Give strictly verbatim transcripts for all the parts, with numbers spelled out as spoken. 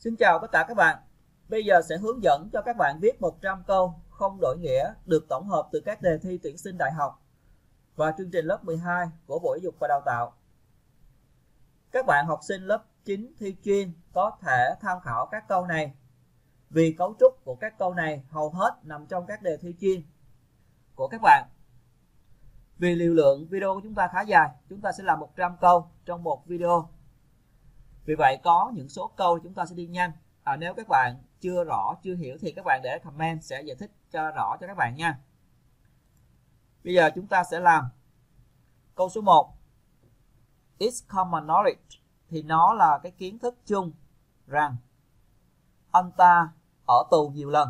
Xin chào tất cả các bạn. Bây giờ sẽ hướng dẫn cho các bạn viết một trăm câu không đổi nghĩa được tổng hợp từ các đề thi tuyển sinh đại học và chương trình lớp mười hai của Bộ Giáo dục và Đào tạo. Các bạn học sinh lớp chín thi chuyên có thể tham khảo các câu này vì cấu trúc của các câu này hầu hết nằm trong các đề thi chuyên của các bạn. Vì lưu lượng video của chúng ta khá dài, chúng ta sẽ làm một trăm câu trong một video. Vì vậy có những số câu chúng ta sẽ đi nhanh. À, nếu các bạn chưa rõ, chưa hiểu thì các bạn để comment sẽ giải thích cho rõ cho các bạn nha. Bây giờ chúng ta sẽ làm câu số một. It's common knowledge thì nó là cái kiến thức chung rằng anh ta ở tù nhiều lần.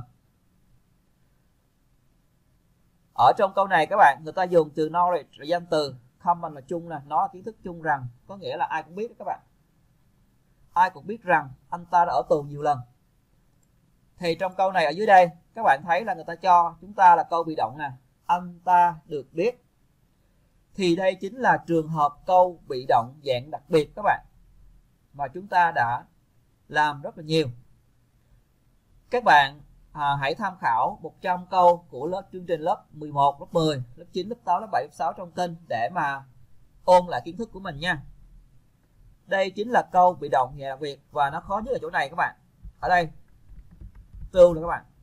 Ở trong câu này các bạn, người ta dùng từ knowledge là danh từ, common là chung, là nó là kiến thức chung rằng, có nghĩa là ai cũng biết đó các bạn. Ai cũng biết rằng anh ta đã ở tù nhiều lần. Thì trong câu này ở dưới đây các bạn thấy là người ta cho chúng ta là câu bị động nè, anh ta được biết. Thì đây chính là trường hợp câu bị động dạng đặc biệt các bạn, mà chúng ta đã làm rất là nhiều. Các bạn à, hãy tham khảo một trăm câu của lớp chương trình lớp mười một, lớp mười, lớp chín, lớp tám, lớp bảy, lớp sáu trong kênh để mà ôn lại kiến thức của mình nha. Đây chính là câu bị động dạng đặc biệt và nó khó nhất ở chỗ này các bạn. Ở đây to là các bạn.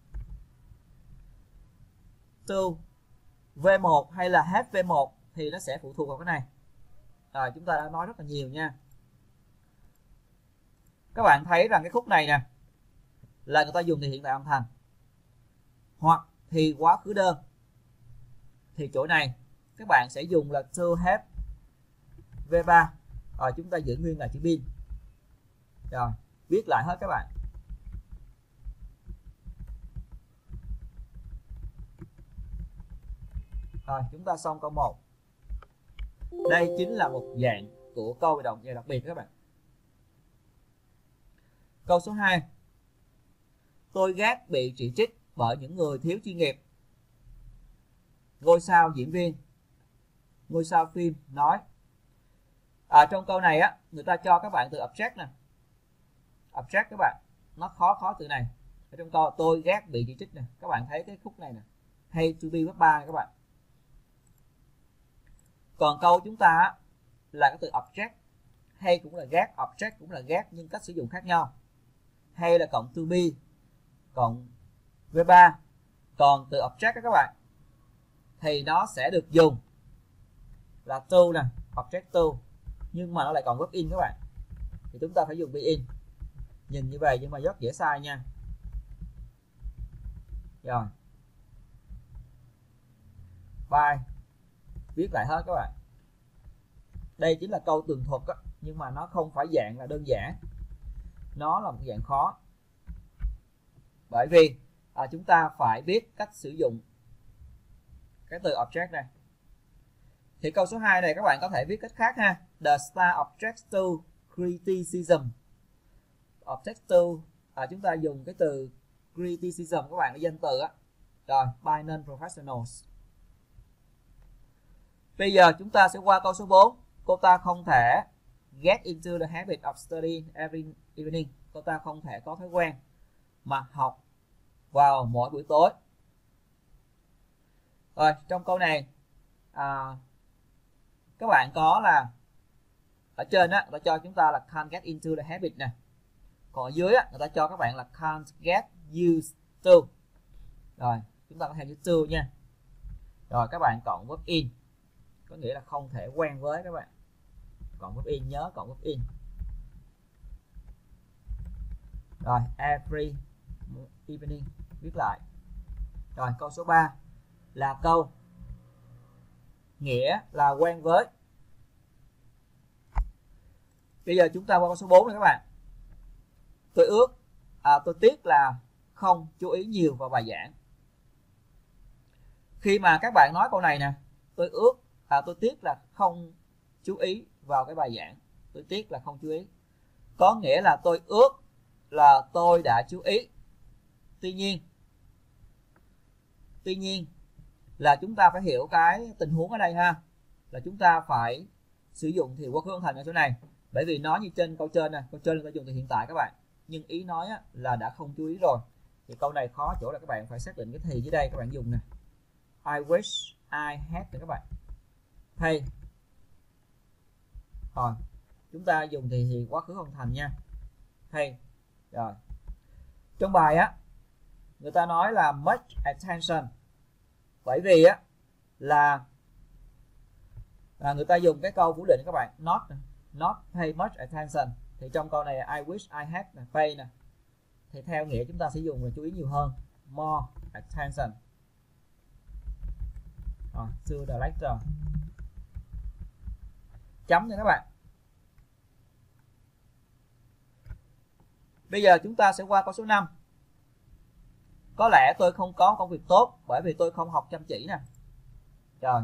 To vê một hay là have vê một thì nó sẽ phụ thuộc vào cái này. Rồi chúng ta đã nói rất là nhiều nha. Các bạn thấy rằng cái khúc này nè là người ta dùng thì hiện tại âm thanh hoặc thì quá khứ đơn. Thì chỗ này các bạn sẽ dùng là to have vê ba. Rồi chúng ta giữ nguyên là chữ bin. Rồi viết lại hết các bạn. Rồi chúng ta xong câu một. Đây chính là một dạng của câu bị động dạng đặc biệt các bạn. Câu số hai. Tôi ghét bị chỉ trích bởi những người thiếu chuyên nghiệp. Ngôi sao diễn viên, ngôi sao phim nói. À, trong câu này á, người ta cho các bạn từ object nè. Object các bạn, nó khó khó từ này. Ở trong câu tôi ghét bị chỉ trích nè, các bạn thấy cái khúc này nè. Hay to be lớp ba các bạn. Còn câu chúng ta á, là cái từ object. Hay cũng là ghét, object cũng là ghét nhưng cách sử dụng khác nhau. Hay là cộng to be, cộng vê ba. Còn từ object các bạn thì nó sẽ được dùng là to nè, object to. Nhưng mà nó lại còn verb in các bạn. Thì chúng ta phải dùng be in. Nhìn như vậy nhưng mà rất dễ sai nha. Rồi. Bye. Viết lại hết các bạn. Đây chính là câu tường thuật á, nhưng mà nó không phải dạng là đơn giản. Nó là một dạng khó. Bởi vì à, chúng ta phải biết cách sử dụng cái từ object này. Thì câu số hai này các bạn có thể viết cách khác ha. The star objects to criticism. Object to à, chúng ta dùng cái từ criticism các bạn, cái danh từ á. Rồi, by non-professionals. Bây giờ chúng ta sẽ qua câu số bốn. Cô ta không thể get into the habit of studying every evening. Cô ta không thể có thói quen mà học vào mỗi buổi tối. Rồi, trong câu này à, các bạn có là ở trên á, người ta cho chúng ta là can't get into the habit nè. Còn ở dưới á, người ta cho các bạn là can't get used to. Rồi, chúng ta có thêm chữ to nha. Rồi các bạn cộng verb in, có nghĩa là không thể quen với các bạn. Cộng verb in, nhớ cộng verb in. Rồi, every evening viết lại. Rồi, câu số ba là câu nghĩa là quen với. Bây giờ chúng ta qua câu số bốn này các bạn. Tôi ước, à, tôi tiếc là không chú ý nhiều vào bài giảng. Khi mà các bạn nói câu này nè, tôi ước, à, tôi tiếc là không chú ý vào cái bài giảng. Tôi tiếc là không chú ý. Có nghĩa là tôi ước là tôi đã chú ý. Tuy nhiên, tuy nhiên là chúng ta phải hiểu cái tình huống ở đây ha. Là chúng ta phải sử dụng thì quá khứ âm thành ở chỗ này. Bởi vì nó như trên câu trên nè, câu trên người ta dùng từ hiện tại các bạn. nhưng ý nói á, là đã không chú ý rồi. Thì câu này khó chỗ là các bạn phải xác định cái thì dưới đây các bạn dùng nè. I wish I had nè các bạn. Pay. Rồi, chúng ta dùng thì thì quá khứ hoàn thành nha. Pay. Rồi. Trong bài á, người ta nói là much attention. Bởi vì á là là người ta dùng cái câu phủ định các bạn, not not pay much attention. Thì trong câu này I wish I had nè, pay nè. Thì theo nghĩa chúng ta sẽ dùng là chú ý nhiều hơn, more attention. Rồi, sooner or later. Chấm nha các bạn. Bây giờ chúng ta sẽ qua câu số năm. Có lẽ tôi không có công việc tốt bởi vì tôi không học chăm chỉ nè. Rồi.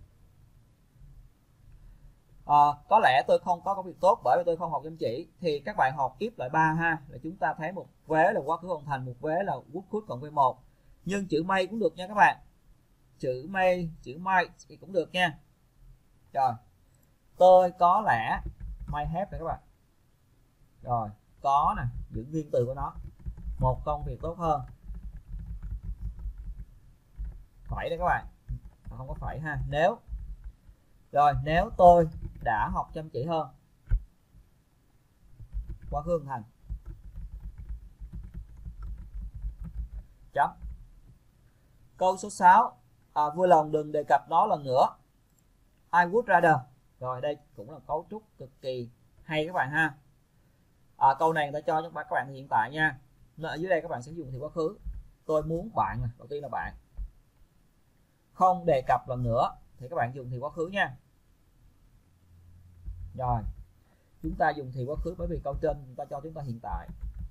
À, có lẽ tôi không có công việc tốt bởi vì tôi không học chăm chỉ. Thì các bạn học if lại ba ha, là chúng ta thấy một vế là quá khứ hoàn thành, một vế là would could cộng với một. Nhưng chữ may cũng được nha các bạn. Chữ may, chữ might thì cũng được nha. Rồi. Tôi có lẽ might have nè các bạn. Rồi, có nè, giữ nguyên từ của nó. Một công việc tốt hơn. Phải đấy các bạn. Không có phải ha. Nếu. Rồi, nếu tôi đã học chăm chỉ hơn. Quá khứ hoàn thành. Chấm. Câu số sáu. À, vui lòng đừng đề cập nó lần nữa. I would rather. Rồi, đây cũng là cấu trúc cực kỳ hay các bạn ha. À, câu này người ta cho các bạn hiện tại nha. Ở dưới đây các bạn sẽ dùng thì quá khứ. Tôi muốn bạn, đầu tiên là bạn. Không đề cập lần nữa thì các bạn dùng thì quá khứ nha. Rồi, chúng ta dùng thì quá khứ bởi vì câu trên người ta cho chúng ta hiện tại.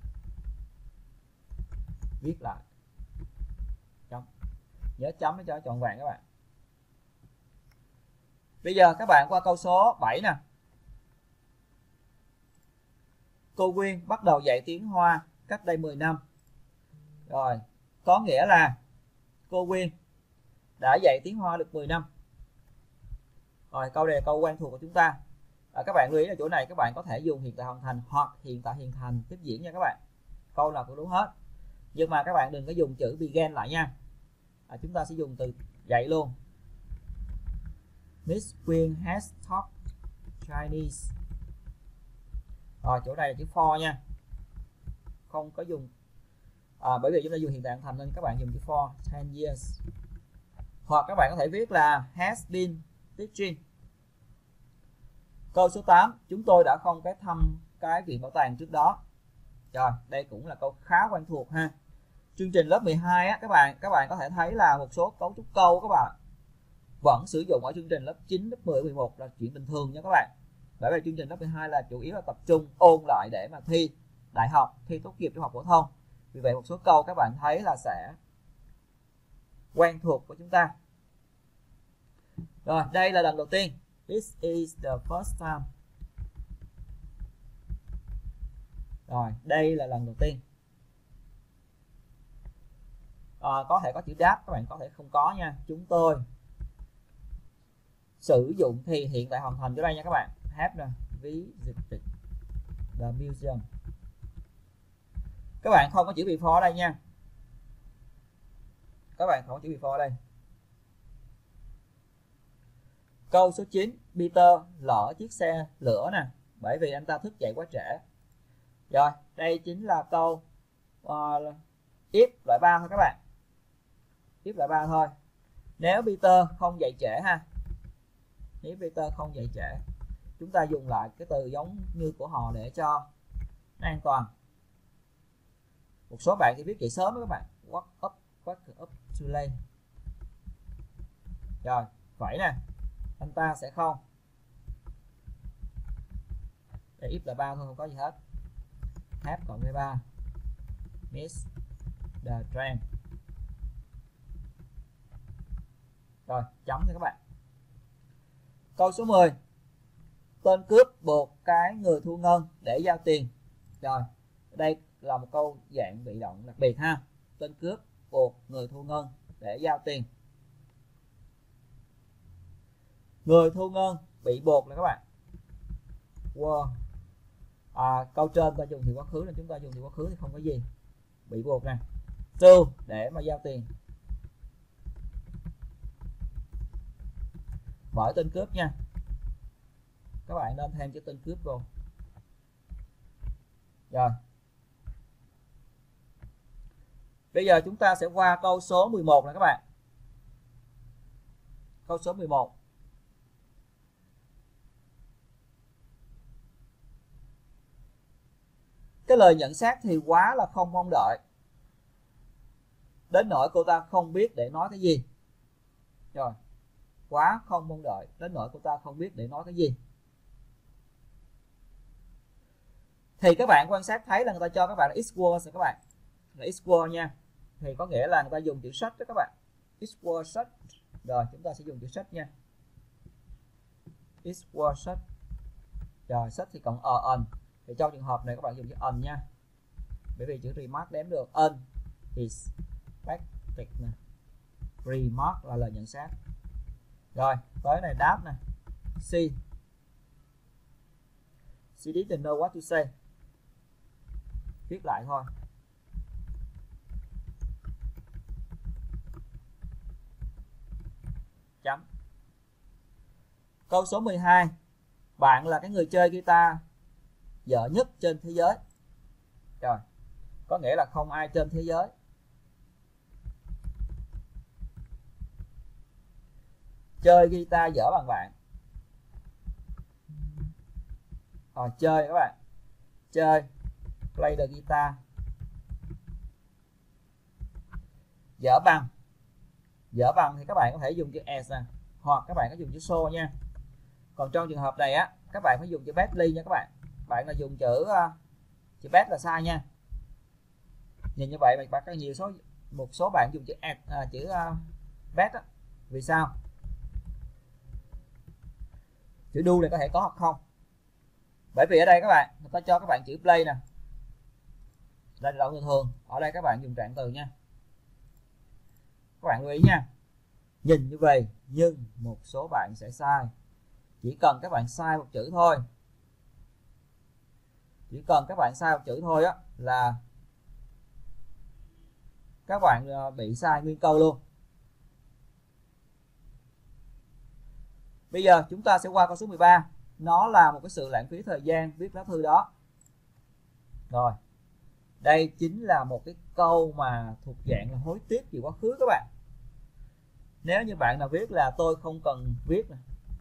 Viết lại. Chấm. Nhớ chấm để cho trọn vẹn các bạn. Bây giờ các bạn qua câu số bảy nè. Cô Quyên bắt đầu dạy tiếng Hoa cách đây mười năm. Rồi, có nghĩa là cô Quyên đã dạy tiếng Hoa được mười năm. Rồi, câu này là câu quen thuộc của chúng ta. À, các bạn lưu ý là chỗ này các bạn có thể dùng hiện tại hoàn thành hoặc hiện tại hiện thành tiếp diễn nha các bạn. Câu nào cũng đúng hết. Nhưng mà các bạn đừng có dùng chữ began lại nha. À, chúng ta sẽ dùng từ dạy luôn. Miss Quyên has taught Chinese. Rồi, chỗ này là chữ for nha. Không có dùng à, bởi vì chúng ta dùng hiện tại hoàn thành nên các bạn dùng chữ for ten years. Hoặc các bạn có thể viết là has been teaching. Câu số tám, chúng tôi đã không cái thăm cái viện bảo tàng trước đó. Rồi, đây cũng là câu khá quen thuộc ha. Chương trình lớp mười hai á các bạn, các bạn có thể thấy là một số cấu trúc câu các bạn vẫn sử dụng ở chương trình lớp chín, lớp mười, mười một là chuyện bình thường nha các bạn. Bởi vì chương trình lớp mười hai là chủ yếu là tập trung ôn lại để mà thi đại học, thi tốt nghiệp trung học phổ thông. Vì vậy một số câu các bạn thấy là sẽ quen thuộc của chúng ta. Rồi, đây là lần đầu tiên. This is the first time. Rồi, đây là lần đầu tiên. À, có thể có chữ đáp, các bạn có thể không có nha. Chúng tôi sử dụng thì hiện tại hoàn thành chỗ đây nha các bạn. Have nè, visited the museum. Các bạn không có chữ before ở đây nha. Các bạn không có chữ before ở đây. Câu số chín, Peter lỡ chiếc xe lửa nè, bởi vì anh ta thức dậy quá trễ. Rồi, đây chính là câu uh, if loại ba thôi các bạn. If loại ba thôi. Nếu Peter không dậy trễ ha. Nếu Peter không dậy trễ, chúng ta dùng lại cái từ giống như của họ để cho nó an toàn. Một số bạn thì viết dậy sớm đó các bạn. Wake up, wake up too late. Rồi, vậy nè. Anh ta sẽ không. Để if là ba thôi, không có gì hết. Have cộng với ba. Miss the train. Rồi, chấm cho các bạn. Câu số mười. Tên cướp buộc cái người thu ngân để giao tiền. Rồi, đây là một câu dạng bị động đặc biệt ha. Tên cướp buộc người thu ngân để giao tiền. Người thu ngân bị buộc là các bạn. Wow. à, câu trên ta dùng thì quá khứ nên chúng ta dùng thì quá khứ thì không có gì bị buộc nè. To để mà giao tiền. Mở tên cướp nha, các bạn nên thêm cái tên cướp vô. Rồi bây giờ chúng ta sẽ qua câu số mười một nè các bạn. Câu số mười một. Cái lời nhận xét thì quá là không mong đợi, đến nỗi cô ta không biết để nói cái gì. Rồi, quá không mong đợi, đến nỗi cô ta không biết để nói cái gì. Thì các bạn quan sát thấy là người ta cho các bạn là is was rồi các bạn. Là is was nha. Thì có nghĩa là người ta dùng chữ such đó các bạn. Is was such. Rồi, chúng ta sẽ dùng chữ such nha. Is was such. Rồi, such thì cộng ở on. Thì trong trường hợp này các bạn dùng chữ on nha. Bởi vì chữ remark đếm được. On is expected nè. Remark là lời nhận xét. Rồi, tới này đáp nè. C. She didn't know what to say. Viết lại thôi. Chấm. Câu số mười hai. Bạn là cái người chơi guitar dở nhất trên thế giới. Rồi, có nghĩa là không ai trên thế giới. Chơi guitar dở bằng bạn. Rồi, chơi các bạn. Chơi, play the guitar. Dở bằng. Dở bằng thì các bạn có thể dùng chữ as nè, hoặc các bạn có dùng chữ so nha. Còn trong trường hợp này á, các bạn phải dùng chữ badly nha các bạn. Bạn là dùng chữ uh, chữ bad là sai nha. Nhìn như vậy mà bạn có nhiều số một số bạn dùng chữ as, à, chữ uh, bad á. Vì sao? Chữ do này có thể có hoặc không. Bởi vì ở đây các bạn, người ta cho các bạn chữ play nè. Đây là động từ thường. Ở đây các bạn dùng trạng từ nha. Các bạn lưu ý nha. Nhìn như vậy nhưng một số bạn sẽ sai. Chỉ cần các bạn sai một chữ thôi. Chỉ cần các bạn sai một chữ thôi á là các bạn bị sai nguyên câu luôn. Bây giờ chúng ta sẽ qua câu số mười ba. Nó là một cái sự lãng phí thời gian viết lá thư đó. Rồi. Đây chính là một cái câu mà thuộc dạng là hối tiếc về quá khứ các bạn. Nếu như bạn nào viết là tôi không cần viết nè.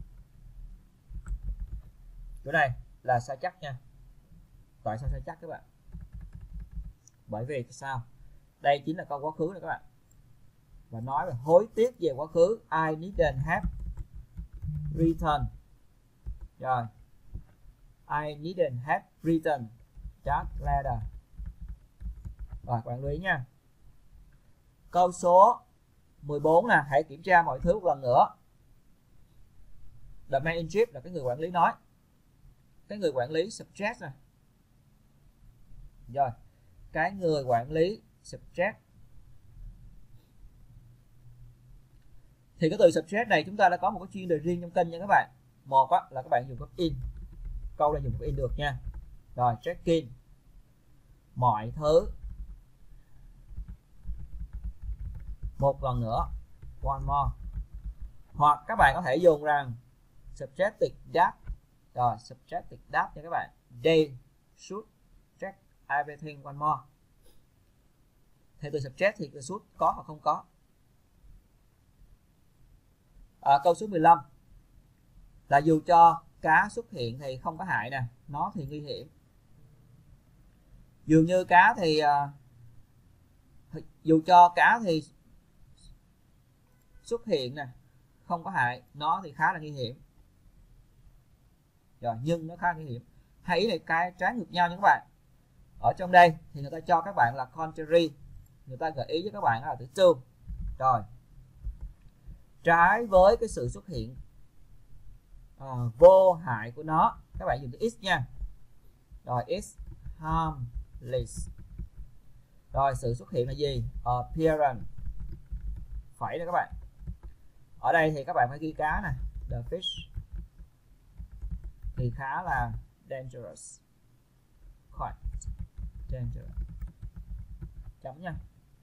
Chỗ này là sai chắc nha. Tại sao sai chắc các bạn? Bởi vì sao? Đây chính là câu quá khứ này các bạn. Và nói về hối tiếc về quá khứ. I didn't have written. Rồi. I didn't have written that letter. Rồi, các bạn lưu ý nha. Câu số mười bốn nè, hãy kiểm tra mọi thứ một lần nữa. The man in chief là cái người quản lý nói. Cái người quản lý subject nè. Rồi, cái người quản lý subject. Thì cái từ subject này chúng ta đã có một cái chuyên đề riêng trong kênh nha các bạn. Một á, là các bạn dùng code in. Câu này dùng code in được nha. Rồi, check in. Mọi thứ. Một lần nữa. One more. Hoặc các bạn có thể dùng rằng subjective that. Rồi, subjective that nha các bạn. They should check everything one more. Theo từ subject thì từ should có hoặc không có. À, câu số mười lăm là dù cho cá xuất hiện thì không có hại nè, nó thì nguy hiểm. Dường như cá thì uh, dù cho cá thì xuất hiện nè, không có hại, nó thì khá là nguy hiểm. Rồi, nhưng nó khá nguy hiểm. Hãy là cái trái ngược nhau nha các bạn. Ở trong đây thì người ta cho các bạn là contrary. Người ta gợi ý với các bạn là từ to. Rồi. Trái với cái sự xuất hiện à, vô hại của nó, các bạn dùng từ is nha. Rồi, is harmless. Rồi, sự xuất hiện là gì? Appearance. Phải đó các bạn. Ở đây thì các bạn phải ghi cá nè. The fish thì khá là dangerous. quite dangerous. Chấm nha.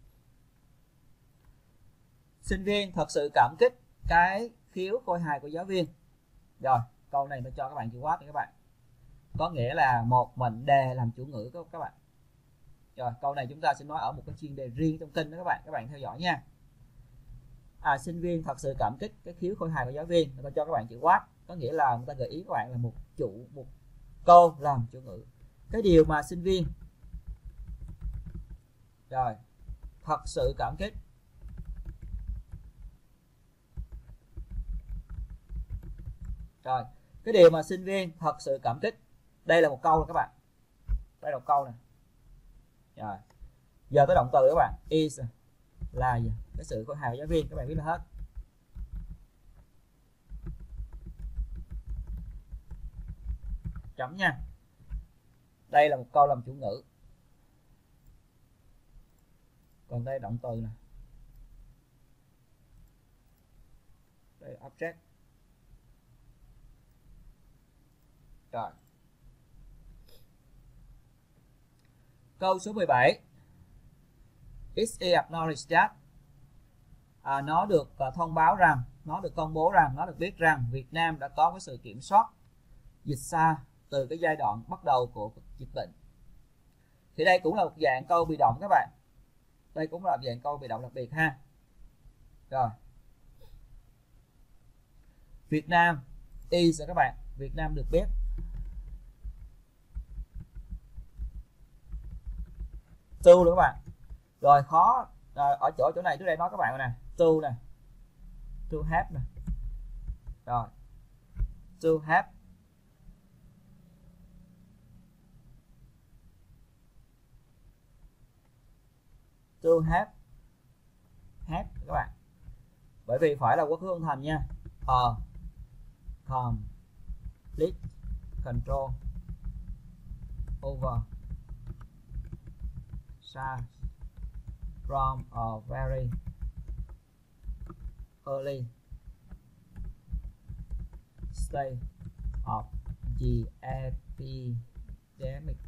Sinh viên thật sự cảm kích cái khiếu khôi hài của giáo viên. Rồi, câu này tôi cho các bạn chữ what nha các bạn. Có nghĩa là một mệnh đề làm chủ ngữ của các bạn. Rồi, câu này chúng ta sẽ nói ở một cái chuyên đề riêng trong kênh đó các bạn. Các bạn theo dõi nha. À, sinh viên thật sự cảm kích cái khiếu khôi hài của giáo viên. Tôi cho các bạn chữ what. Có nghĩa là người ta gợi ý các bạn là một chủ, một câu làm chủ ngữ. Cái điều mà sinh viên rồi thật sự cảm kích rồi cái điều mà sinh viên thật sự cảm kích. Đây là một câu rồi các bạn. Đây là một câu nè. Rồi giờ tới động từ các bạn. Is là gì? Cái sự khôi hài của giáo viên, các bạn biết là hết. Chấm nha. Đây là một câu làm chủ ngữ. Còn đây động từ nè. Đây là object. Rồi. Câu số mười bảy. It's acknowledged that. À, nó được uh, thông báo rằng, nó được công bố rằng, nó được biết rằng Việt Nam đã có cái sự kiểm soát dịch xa từ cái giai đoạn bắt đầu của dịch bệnh. Thì đây cũng là một dạng câu bị động các bạn. Đây cũng là một dạng câu bị động đặc biệt ha. Rồi. Việt Nam is các bạn. Việt Nam được biết. To nữa các bạn. Rồi khó à, ở chỗ chỗ này trước đây nói các bạn nè. To nè. To have nè. Rồi. To have. To have. Have các bạn. Bởi vì phải là quá khứ âm thành nha. Ờ. Complete control over SARS from a very early stage of the epidemic.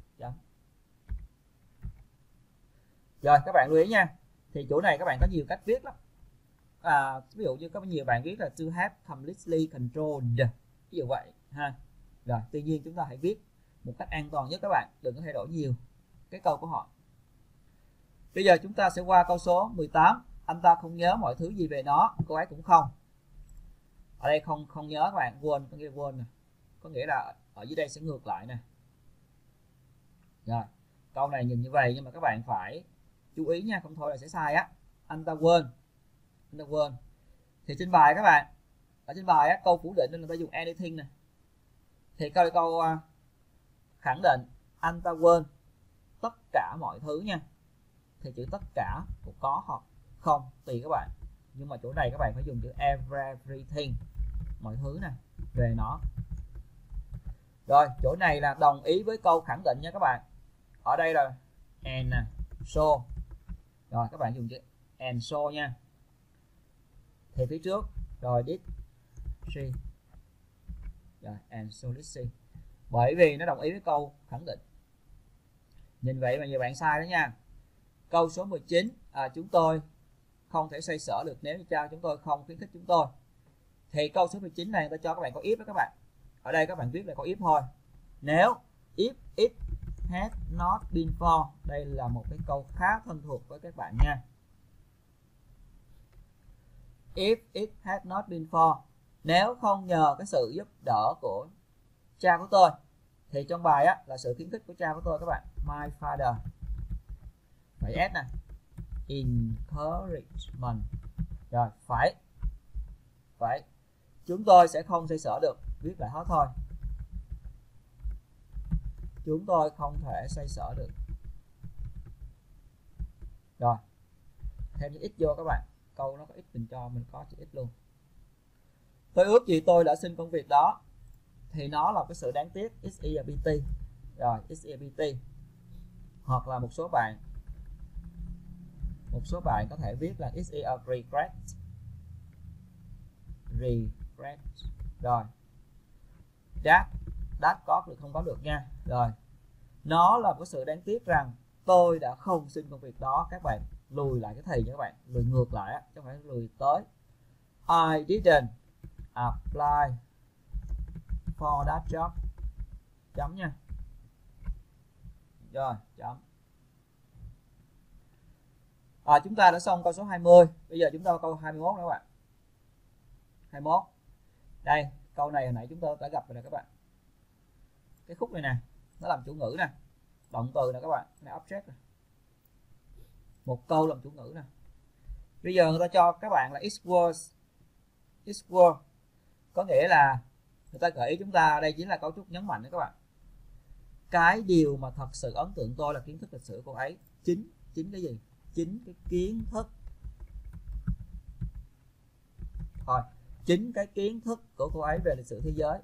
Rồi các bạn lưu ý nha. Thì chỗ này các bạn có nhiều cách viết lắm. À, ví dụ như có nhiều bạn viết là to have completely controlled, ví dụ vậy ha. Rồi tuy nhiên chúng ta hãy viết một cách an toàn nhất các bạn, đừng có thay đổi nhiều cái câu của họ. Bây giờ chúng ta sẽ qua câu số mười tám. Anh ta không nhớ mọi thứ gì về nó. Cô ấy cũng không. Ở đây không không nhớ các bạn, quên, có nghĩa quên nè. Có nghĩa là ở dưới đây sẽ ngược lại nè. Rồi câu này nhìn như vậy nhưng mà các bạn phải chú ý nha, không thôi là sẽ sai á. Anh ta quên. Anh ta quên. Thì trên bài các bạn, ở trên bài á, câu phủ định nên người ta dùng anything nè. Thì câu câu uh, khẳng định anh ta quên tất cả mọi thứ nha. Thì chữ tất cả cũng có hoặc không tùy các bạn. Nhưng mà chỗ này các bạn phải dùng chữ everything, mọi thứ nè, về nó. Rồi chỗ này là đồng ý với câu khẳng định nha các bạn. Ở đây là and nè, so. Rồi các bạn dùng chữ and so nha. Thì phía trước rồi did she. Rồi and so did she. Bởi vì nó đồng ý với câu khẳng định. Nhìn vậy mà nhiều bạn sai đó nha. Câu số mười chín, à, chúng tôi không thể xoay sở được nếu như cha chúng tôi không khuyến khích chúng tôi. Thì câu số mười chín này người ta cho các bạn có if đó các bạn. Ở đây các bạn viết là có if thôi. Nếu if it had not been for, đây là một cái câu khá thân thuộc với các bạn nha. If it had not been for, nếu không nhờ cái sự giúp đỡ của cha của tôi. Thì trong bài á là sự khuyến khích của cha của tôi các bạn. My father. Phải S nè. Encouragement. Rồi phải. Phải. Chúng tôi sẽ không xoay sở được. Viết lại hết thôi. Chúng tôi không thể xoay sở được. Rồi. Thêm chữ x vô các bạn. Câu nó có x mình cho mình có chữ x luôn. Tôi ước gì tôi đã xin công việc đó. Thì nó là cái sự đáng tiếc. Is a pity. Rồi is a pity. Hoặc là một số bạn Một số bạn có thể viết là is a regret. Regret. Rồi. That. That có được không có được nha. Rồi. Nó là một cái sự đáng tiếc rằng tôi đã không xin công việc đó. Các bạn lùi lại cái thì nha các bạn, lùi ngược lại á, chứ không phải lùi tới. I didn't apply for that job. Chấm nha. Rồi, chấm. À, chúng ta đã xong câu số hai mươi. Bây giờ chúng ta câu hai mươi mốt nữa các bạn. hai mươi mốt. Đây, câu này hồi nãy chúng ta đã gặp rồi nè các bạn. Cái khúc này nè, nó làm chủ ngữ nè. Động từ nè các bạn, này object nè. Một câu làm chủ ngữ nè. Bây giờ người ta cho các bạn là it was. It was có nghĩa là người ta gợi ý chúng ta, đây chính là cấu trúc nhấn mạnh đó các bạn. Cái điều mà thật sự ấn tượng tôi là kiến thức lịch sử cô ấy. Chính, chính cái gì? Chính cái kiến thức. Rồi, chính cái kiến thức của cô ấy về lịch sử thế giới.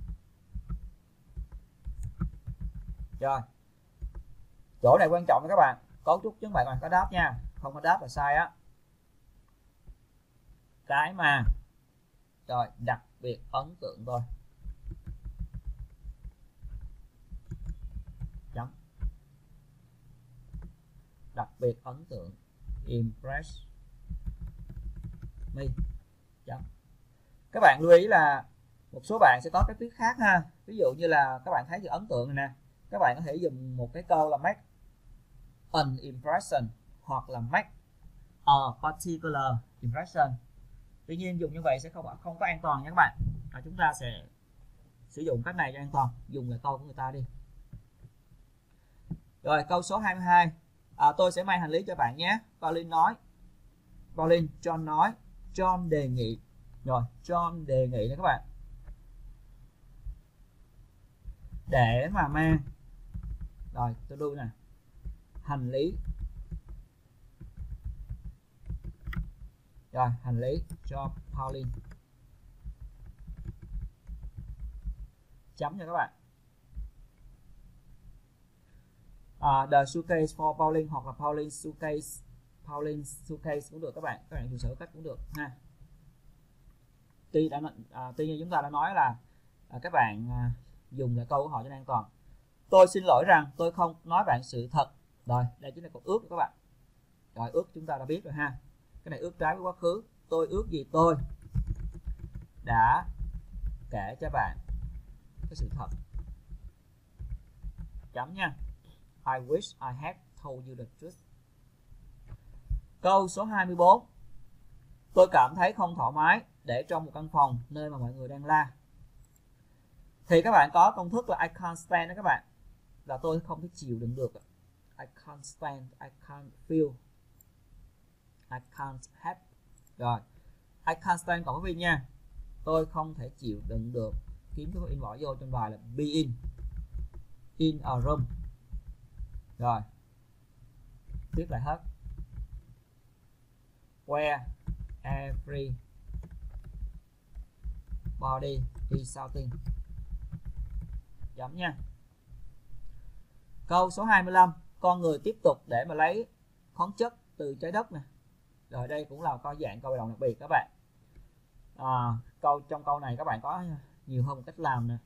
Rồi. Chỗ này quan trọng nha các bạn. Cấu trúc chứ bạn có đáp nha. Không có đáp là sai á. Cái mà rồi đặc biệt ấn tượng tôi. Chấm. Đặc biệt ấn tượng. Impress me. Chấm. Các bạn lưu ý là một số bạn sẽ có cái viết khác ha. Ví dụ như là các bạn thấy chữ ấn tượng này nè, các bạn có thể dùng một cái câu là make an impression hoặc là make a particular impression. Tuy nhiên dùng như vậy sẽ không không có an toàn nha các bạn. À, chúng ta sẽ sử dụng cách này cho an toàn, dùng lại câu của người ta đi. Rồi câu số hai mươi hai. À, tôi sẽ mang hành lý cho bạn nhé. Pauline nói. Pauline, John nói. John đề nghị. Rồi, John đề nghị đó các bạn. Để mà mang. Rồi, tôi đu nè. Hành lý. Rồi, hành lý cho Pauline. Chấm nha các bạn. À, the suitcase for Pauline hoặc là Pauline suitcase. Pauline suitcase cũng được các bạn. Các bạn dùng sở cách cũng được ha. Tuy đã à, tuy nhiên chúng ta đã nói là à, các bạn à, dùng lại câu của họ cho an toàn. Tôi xin lỗi rằng tôi không nói bạn sự thật. Rồi, đây chính là câu ước của các bạn. Rồi, ước chúng ta đã biết rồi ha. Cái này ước trái với quá khứ. Tôi ước gì tôi đã kể cho bạn cái sự thật. Chấm nha. I wish I had told you the truth. Câu số hai mươi bốn. Tôi cảm thấy không thoải mái để trong một căn phòng nơi mà mọi người đang la. Thì các bạn có công thức là I can't stand đó các bạn. Là tôi không thể chịu đựng được. I can't stand, I can't feel, I can't have. Rồi, I can't stand cộng với nha. Tôi không thể chịu đựng được. Kiếm cái in bỏ vô trong bài là be in. In a room. Rồi, viết lại hết. Where every body is shouting. Chấm nha. Câu số hai mươi lăm. Con người tiếp tục để mà lấy khoáng chất từ trái đất nè. Rồi đây cũng là câu dạng câu bài đồng đặc biệt các bạn. À, câu trong câu này các bạn có nhiều hơn một cách làm nè.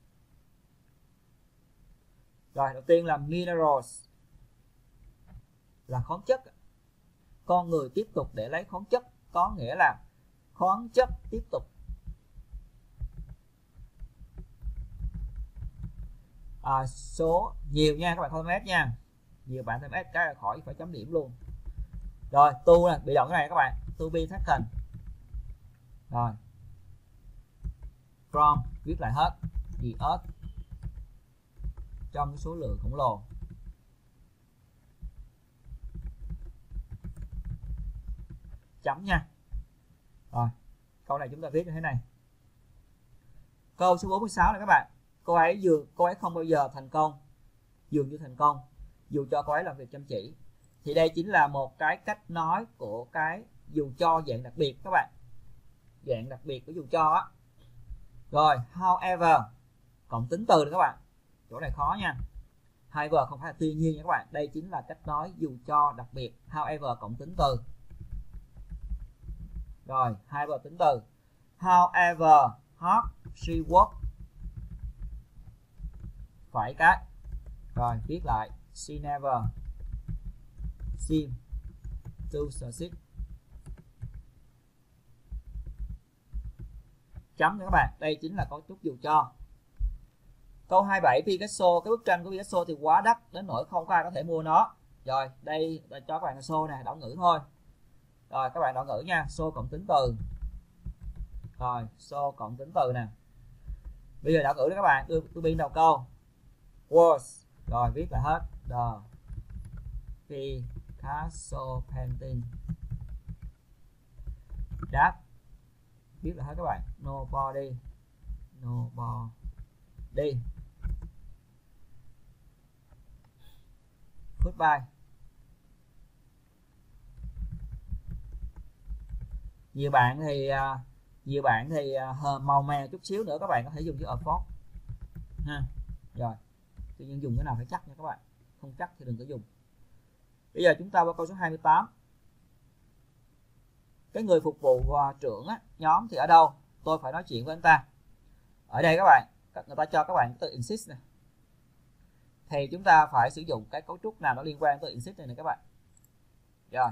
Rồi đầu tiên là minerals là khoáng chất. Con người tiếp tục để lấy khoáng chất có nghĩa là khoáng chất tiếp tục. À, số nhiều nha các bạn, không thêm s nha. Nhiều bạn thêm s cái là khỏi phải chấm điểm luôn. Rồi to nè, bị động cái này các bạn, to be taken. Rồi from viết lại hết the earth trong cái số lượng khổng lồ. Chấm nha. Rồi câu này chúng ta viết như thế này. Câu số bốn mươi sáu này các bạn. Cô ấy dường cô ấy không bao giờ thành công, dường như thành công dù cho cô ấy làm việc chăm chỉ. Thì đây chính là một cái cách nói của cái dù cho dạng đặc biệt các bạn. Dạng đặc biệt của dù cho á. Rồi however cộng tính từ nữa các bạn. Chỗ này khó nha. However không phải là tuy nhiên nha các bạn. Đây chính là cách nói dù cho đặc biệt. However cộng tính từ. Rồi however tính từ. However hard she worked. Phải cái Rồi viết lại she never seem to succeed. Chấm nha các bạn. Đây chính là cấu trúc dù cho. Câu hai mươi bảy, Picasso, cái bức tranh của Picasso thì quá đắt đến nỗi không có ai có thể mua nó. Rồi, đây là cho các bạn là số nè, đảo ngữ thôi. Rồi, các bạn đảo ngữ nha, số cộng tính từ. Rồi, số cộng tính từ nè. Bây giờ đảo ngữ đó các bạn, đưa tôi biên đầu câu. Was. Rồi, viết lại hết. The Picasso painting that. Viết lại hết các bạn. Nobody. Nobody. Goodbye. Nhiều bạn thì nhiều bạn thì màu mè chút xíu nữa các bạn có thể dùng chữ afford ha. Rồi, tuy nhiên dùng cái nào phải chắc nha các bạn, không chắc thì đừng có dùng. Bây giờ chúng ta qua câu số hai mươi tám. Cái người phục vụ trưởng á, nhóm thì ở đâu? Tôi phải nói chuyện với anh ta. Ở đây các bạn, người ta cho các bạn từ insist này, thì chúng ta phải sử dụng cái cấu trúc nào nó liên quan tới insist này nè các bạn. Rồi.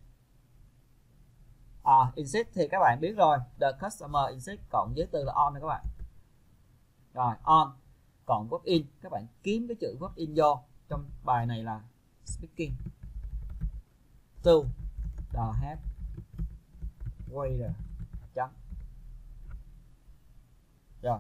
À, insist thì các bạn biết rồi, the customer insist cộng với từ là on này các bạn. Rồi, on cộng verb in, các bạn kiếm cái chữ verb in vô. Trong bài này là speaking to the head waiter. Chấm. Rồi.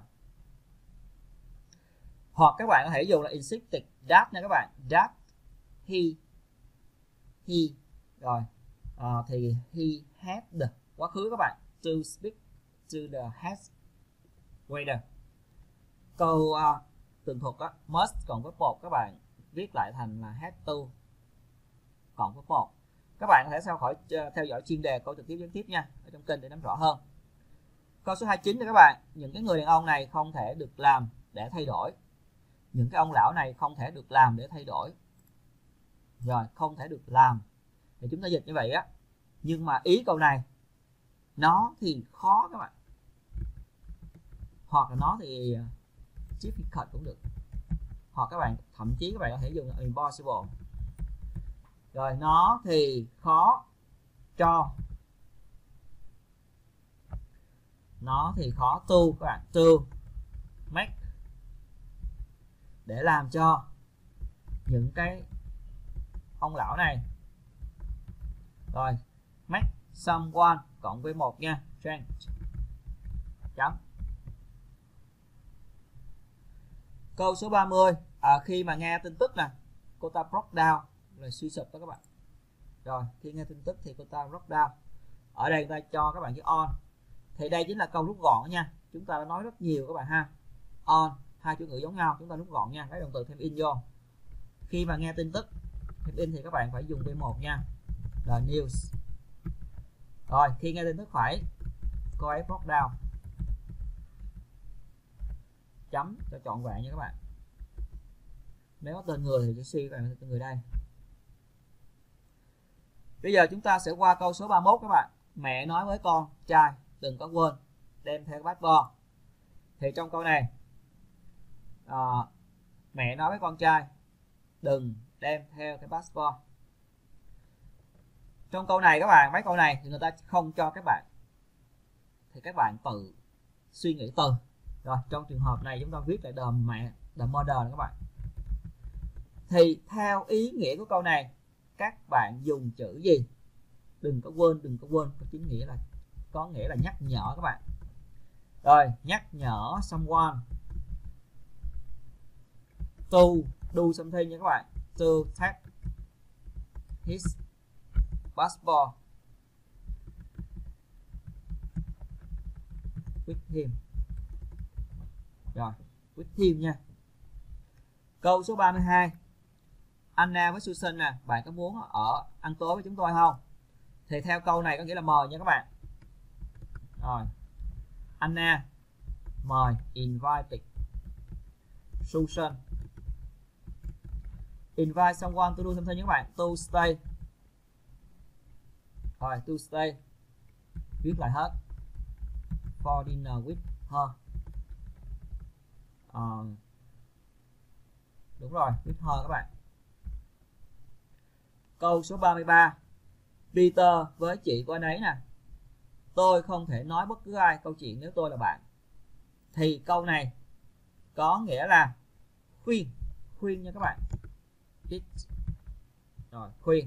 Hoặc các bạn có thể dùng là insisted that nha các bạn. That he he rồi à, thì he had the quá khứ các bạn, to speak to the head waiter. Câu uh, tường thuật á, must cộng với một các bạn viết lại thành là had to cộng với một. Các bạn có thể theo khỏi uh, theo dõi chuyên đề câu trực tiếp gián tiếp nha ở trong kênh để nắm rõ hơn. Câu số hai mươi chín này các bạn, những cái người đàn ông này không thể được làm để thay đổi. Những cái ông lão này không thể được làm để thay đổi. Rồi, không thể được làm thì chúng ta dịch như vậy á. Nhưng mà ý câu này, nó thì khó các bạn, hoặc là nó thì difficult cũng được, hoặc các bạn thậm chí các bạn có thể dùng là impossible. Rồi, nó thì khó cho, nó thì khó to các bạn, to make, để làm cho những cái ông lão này. Rồi, make someone cộng với một nha, change. Chấm. Câu số ba mươi, à, khi mà nghe tin tức nè, cô ta broke down là suy sụp đó các bạn. Rồi, khi nghe tin tức thì cô ta broke down. Ở đây người ta cho các bạn chữ on. Thì đây chính là câu rút gọn nha. Chúng ta đã nói rất nhiều các bạn ha. On, hai chủ ngữ giống nhau, chúng ta rút gọn nha, lấy động từ thêm in vô. Khi mà nghe tin tức thêm in thì các bạn phải dùng V một nha. Là news. Rồi, khi nghe tin tức phải cô ấy broke down. Chấm cho trọn vẹn nha các bạn. Nếu có tên người thì chữ C các bạn tên người đây. Bây giờ chúng ta sẽ qua câu số ba mươi mốt các bạn. Mẹ nói với con trai đừng có quên đem theo passport. Thì trong câu này à, mẹ nói với con trai đừng đem theo cái passport. Trong câu này các bạn, mấy câu này thì người ta không cho các bạn, thì các bạn tự suy nghĩ từ. Rồi, trong trường hợp này chúng ta viết lại the mẹ, the mother các bạn. Thì theo ý nghĩa của câu này, các bạn dùng chữ gì? Đừng có quên, đừng có quên có chính nghĩa là có nghĩa là nhắc nhở các bạn. Rồi, nhắc nhở someone to do something nha các bạn. To take his passport with him. Rồi, with him nha. Câu số ba mươi hai. Anna với Susan nè, bạn có muốn ở ăn tối với chúng tôi không? Thì theo câu này có nghĩa là mời nha các bạn. Rồi, Anna mời, invited. Susan invite someone to do something nha các bạn, to stay. Rồi, to stay viết lại hết for dinner with her. Uh, Đúng rồi, with her các bạn. Câu số ba mươi ba. Peter với chị của anh ấy nè. Tôi không thể nói bất cứ ai câu chuyện nếu tôi là bạn. Thì câu này có nghĩa là khuyên, khuyên nha các bạn. It. Rồi, khuyên.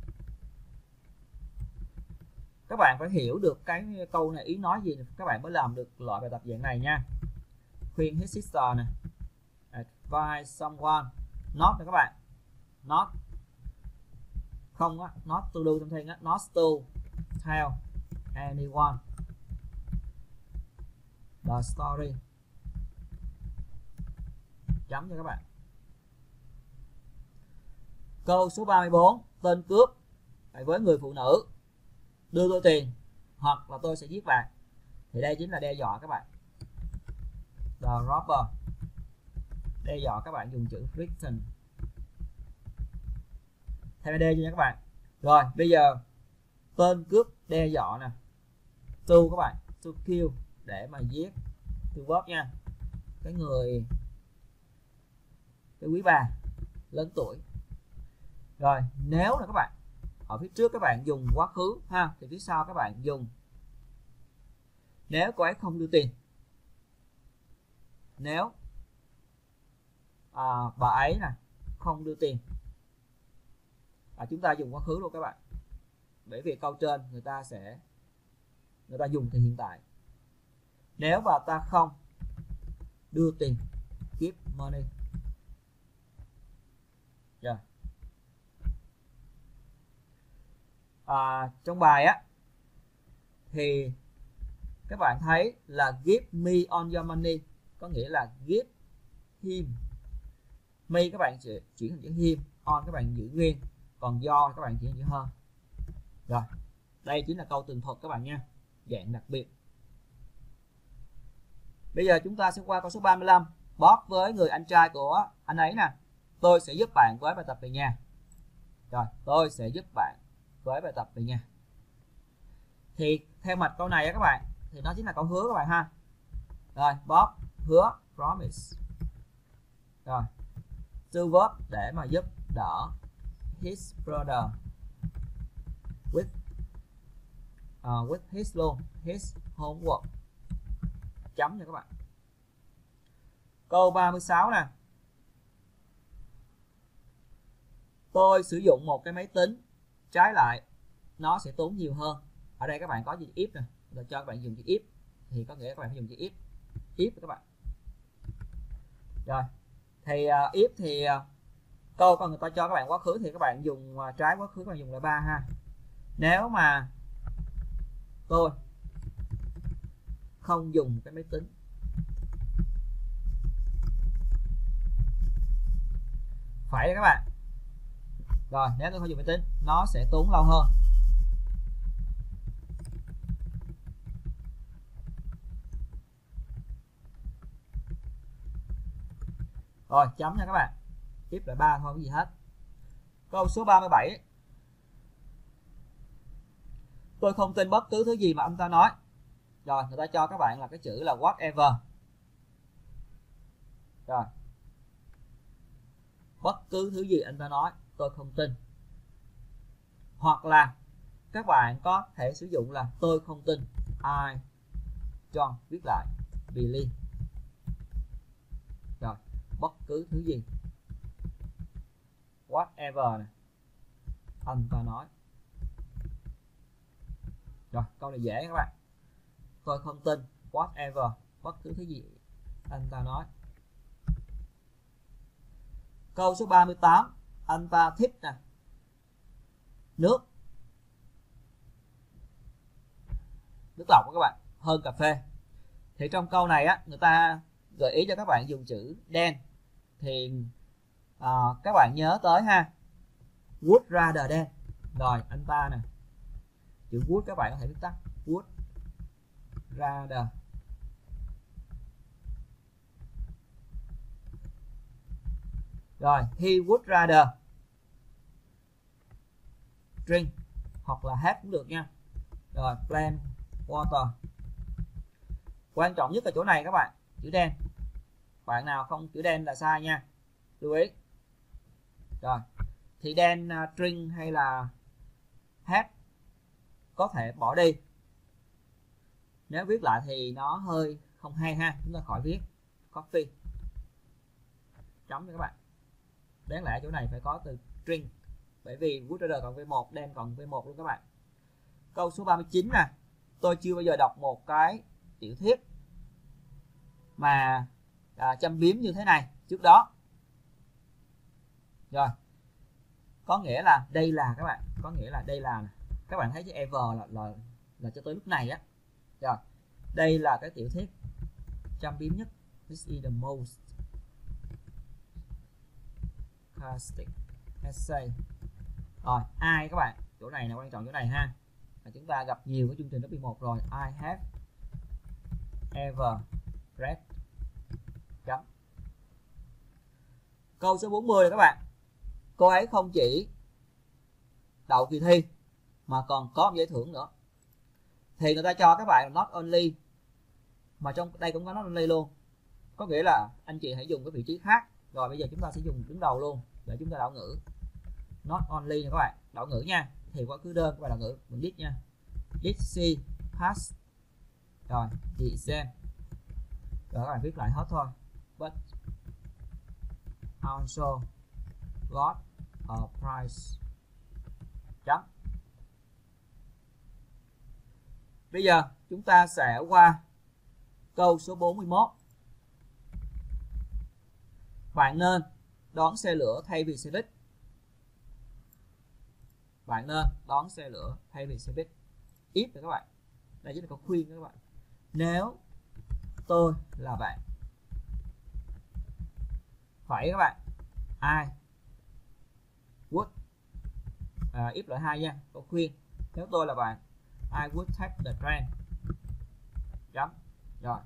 Các bạn phải hiểu được cái câu này ý nói gì các bạn mới làm được loại bài tập dạng này nha. Khuyên his sister nè. Advise someone. Not nè các bạn. Not. Không á, not to do something á, not to tell anyone the story. Chấm cho các bạn. Câu số ba mươi bốn. Tên cướp với người phụ nữ. Đưa tôi tiền hoặc là tôi sẽ giết bạn. Thì đây chính là đe dọa các bạn. The robber. Đe dọa các bạn dùng chữ threaten. Theo D nha các bạn. Rồi bây giờ tên cướp đe dọa nè. To các bạn. To kill để mà giết. To verb nha. Cái người, cái quý bà lớn tuổi. Rồi nếu là các bạn ở phía trước các bạn dùng quá khứ ha, thì phía sau các bạn dùng nếu cô ấy không đưa tiền. Nếu à, bà ấy nè không đưa tiền, à, chúng ta dùng quá khứ luôn các bạn, bởi vì câu trên người ta sẽ người ta dùng từ hiện tại. Nếu bà ta không đưa tiền, give money. Rồi. À, trong bài á thì các bạn thấy là give me on your money có nghĩa là give him. Me các bạn sẽ chuyển thành chữ him, on các bạn giữ nguyên, còn do các bạn chuyển thành chữ her. Rồi, đây chính là câu tường thuật các bạn nha, dạng đặc biệt. Bây giờ chúng ta sẽ qua câu số ba mươi lăm. Bob với người anh trai của anh ấy nè. Tôi sẽ giúp bạn với bài tập về nhà. Rồi, tôi sẽ giúp bạn với bài tập về nhà. Thì theo mạch câu này các bạn, thì nó chính là câu hứa các bạn ha. Rồi, Bob hứa, promise. Rồi, to verb để mà giúp đỡ his brother with uh, with his luôn, his homework. Chấm nha các bạn. Câu ba mươi sáu nè. Tôi sử dụng một cái máy tính, trái lại nó sẽ tốn nhiều hơn. Ở đây các bạn có chữ if nè, rồi cho các bạn dùng chữ if thì có nghĩa các bạn phải dùng chữ if. If các bạn. Rồi. Thì uh, if thì uh, câu còn người ta cho các bạn quá khứ thì các bạn dùng uh, trái quá khứ, các bạn dùng là ba ha. Nếu mà tôi không dùng cái máy tính, phải đấy các bạn. Rồi, nếu tôi không dùng máy tính nó sẽ tốn lâu hơn. Rồi, chấm nha các bạn. Tiếp lại ba thôi, cái gì hết. Câu số ba mươi bảy. Tôi không tin bất cứ thứ gì mà anh ta nói. Rồi, người ta cho các bạn là cái chữ là whatever. Rồi. Bất cứ thứ gì anh ta nói, tôi không tin. Hoặc là các bạn có thể sử dụng là tôi không tin. I don't, viết lại believe. Rồi, bất cứ thứ gì, whatever này, anh ta nói. Rồi, câu này dễ các bạn. Tôi không tin whatever, bất cứ thứ gì anh ta nói. Câu số ba mươi tám. Anh ta thích nè nước nước lọc các bạn hơn cà phê. Thì trong câu này á, người ta gợi ý cho các bạn dùng chữ đen. Thì à, các bạn nhớ tới ha, would rather đen. Rồi anh ta nè, chữ would các bạn có thể viết tắt would rather. Rồi, he would rather drink hoặc là have cũng được nha. Rồi, plain water. Quan trọng nhất là chỗ này các bạn, chữ đen. Bạn nào không chữ đen là sai nha. lưu ý. Rồi thì then uh, string hay là head có thể bỏ đi, nếu viết lại thì nó hơi không hay ha, chúng ta khỏi viết. Copy chấm cho các bạn. Đáng lẽ chỗ này phải có từ string, bởi vì bootloader còn v một, then còn v một luôn các bạn. Câu số ba mươi chín nè, tôi chưa bao giờ đọc một cái tiểu thuyết mà à, châm biếm như thế này trước đó. Rồi có nghĩa là đây là các bạn, có nghĩa là đây là các bạn thấy chữ ever là, là là cho tới lúc này á. Rồi đây là cái tiểu thuyết châm biếm nhất. This is the most sarcastic essay. Rồi ai các bạn, chỗ này là quan trọng, chỗ này ha, là chúng ta gặp nhiều cái chương trình lớp mười một rồi. I have ever read chấm. Câu số bốn mươi là các bạn, cô ấy không chỉ đậu kỳ thi mà còn có một giải thưởng nữa. Thì người ta cho các bạn not only, mà trong đây cũng có not only luôn, có nghĩa là anh chị hãy dùng cái vị trí khác. Rồi bây giờ chúng ta sẽ dùng đứng đầu luôn để chúng ta đảo ngữ. Not only nha các bạn, đảo ngữ nha, thì quá khứ đơn các bạn đảo ngữ mình did nha. Did she pass rồi the exam. Rồi các bạn viết lại hết thôi. But also got a prize chấm. Bây giờ chúng ta sẽ qua câu số bốn mươi mốt. Bạn nên đón xe lửa thay vì xe buýt. Bạn nên đón xe lửa thay vì xe buýt. If rồi các bạn. Đây chính là câu khuyên các bạn. Nếu tôi là bạn, phải các bạn, I would à, if loại hai nha, câu khuyên. Nếu tôi là bạn, I would take the train chấm. Rồi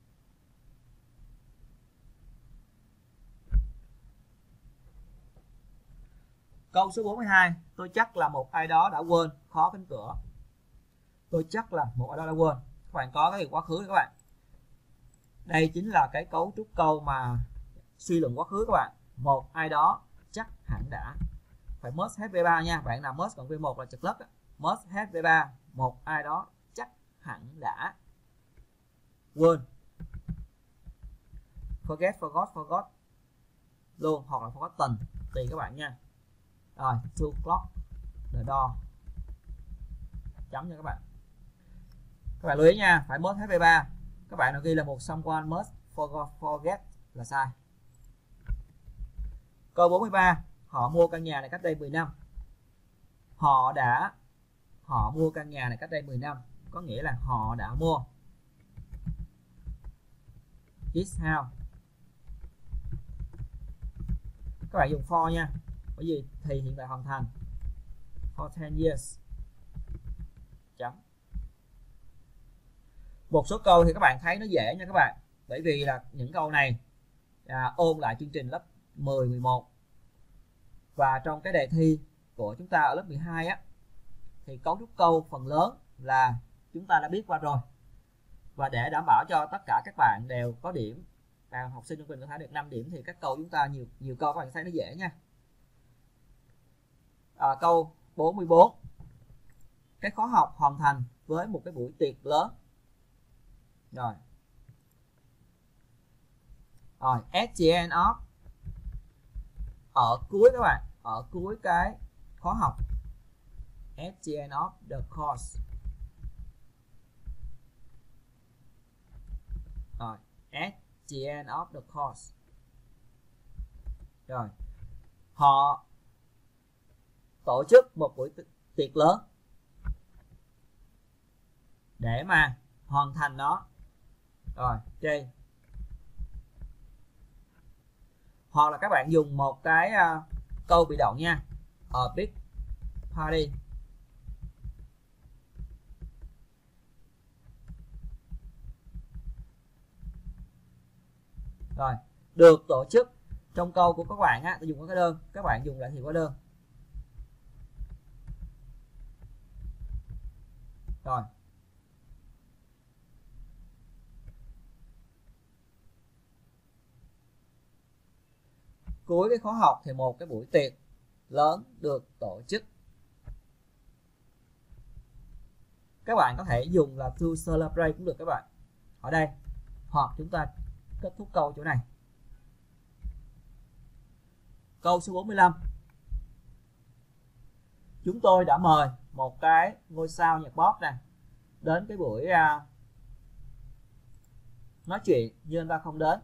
câu số bốn mươi hai, tôi chắc là một ai đó đã quên khóa cánh cửa. Tôi chắc là một ai đó đã quên. Các bạn có cái gì quá khứ các bạn. Đây chính là cái cấu trúc câu mà suy luận quá khứ các bạn. Một ai đó chắc hẳn đã. Phải must have v ba nha. Bạn nào must còn v một là chật lất. Must have v ba. Một ai đó chắc hẳn đã quên. Forget, forgot, forgot luôn, hoặc là forgotten tùy các bạn nha. Rồi, to clock the door chấm nha các bạn. Các bạn lưu ý nha, phải must have v ba. Các bạn nào ghi là một someone must forgot, forget là sai. Câu bốn mươi ba, họ mua căn nhà này cách đây mười năm. Họ đã họ mua căn nhà này cách đây mười năm, có nghĩa là họ đã mua. This house. Các bạn dùng for nha, bởi vì thì hiện tại hoàn thành. For ten years chấm. Một số câu thì các bạn thấy nó dễ nha các bạn, bởi vì là những câu này à, ôn lại chương trình lớp mười, mười một. Và trong cái đề thi của chúng ta ở lớp mười hai á, thì cấu trúc câu phần lớn là chúng ta đã biết qua rồi. Và để đảm bảo cho tất cả các bạn đều có điểm, à, học sinh trung bình có thể được năm điểm, thì các câu chúng ta nhiều nhiều câu các bạn thấy nó dễ nha. À, câu bốn mươi bốn, cái khóa học hoàn thành với một cái buổi tiệc lớn. Rồi rồi at the end of, ở cuối các bạn, ở cuối cái khóa học. At the end of the course. Rồi at the end of the course. Rồi họ tổ chức một buổi tiệc lớn để mà hoàn thành nó. Rồi chơi. Hoặc là các bạn dùng một cái uh, câu bị động nha. A big party. Rồi, được tổ chức. Trong câu của các bạn á, tôi dùng cái đơn, các bạn dùng lại thì có đơn. Rồi. cuối cái khóa học thì một cái buổi tiệc lớn được tổ chức. Các bạn có thể dùng là to celebrate cũng được các bạn ở đây, hoặc chúng ta kết thúc câu chỗ này. Câu số bốn mươi lăm. Chúng tôi đã mời một cái ngôi sao nhạc pop này đến cái buổi uh, nói chuyện, nhưng anh ta không đến.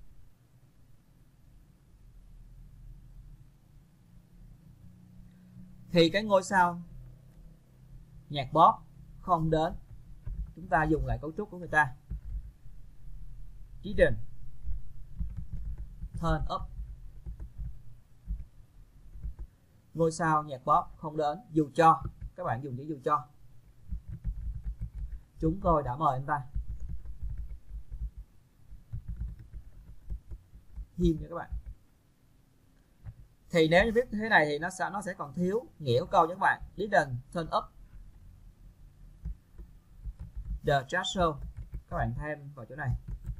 Thì cái ngôi sao nhạc pop không đến, chúng ta dùng lại cấu trúc của người ta. Didn't turn up. Ngôi sao nhạc pop không đến dù cho, các bạn dùng chữ dù cho. Chúng tôi đã mời anh ta. Him nha các bạn. Thì nếu như viết thế này thì nó sẽ nó sẽ còn thiếu nghĩa của câu nha các bạn. Didn't turn up the jazz show. Các bạn thêm vào chỗ này.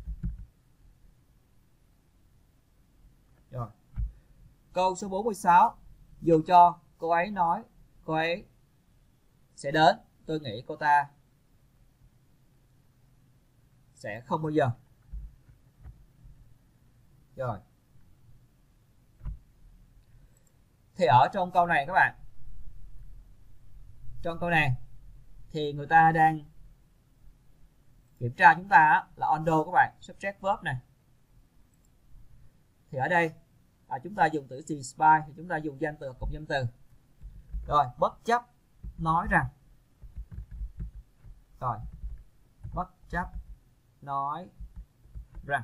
Rồi. Câu số bốn mươi sáu. Dù cho cô ấy nói cô ấy sẽ đến, tôi nghĩ cô ta sẽ không bao giờ. Rồi. Thì ở trong câu này các bạn, trong câu này thì người ta đang kiểm tra chúng ta là ondo các bạn, subject verb này. Thì ở đây à, chúng ta dùng từ she spy thì chúng ta dùng danh từ cộng danh từ. Rồi, bất chấp nói rằng. Rồi, bất chấp nói rằng.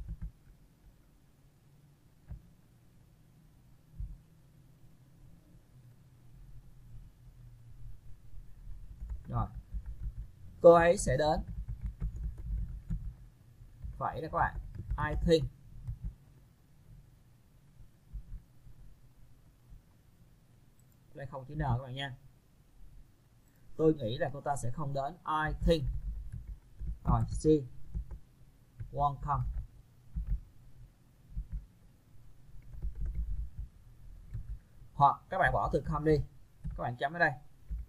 Rồi, cô ấy sẽ đến. Vậy đó các bạn, I think. Đây không chữ N các bạn nha. Tôi nghĩ là cô ta sẽ không đến. I think. Rồi, she won't come. Hoặc các bạn bỏ từ come đi. Các bạn chấm ở đây.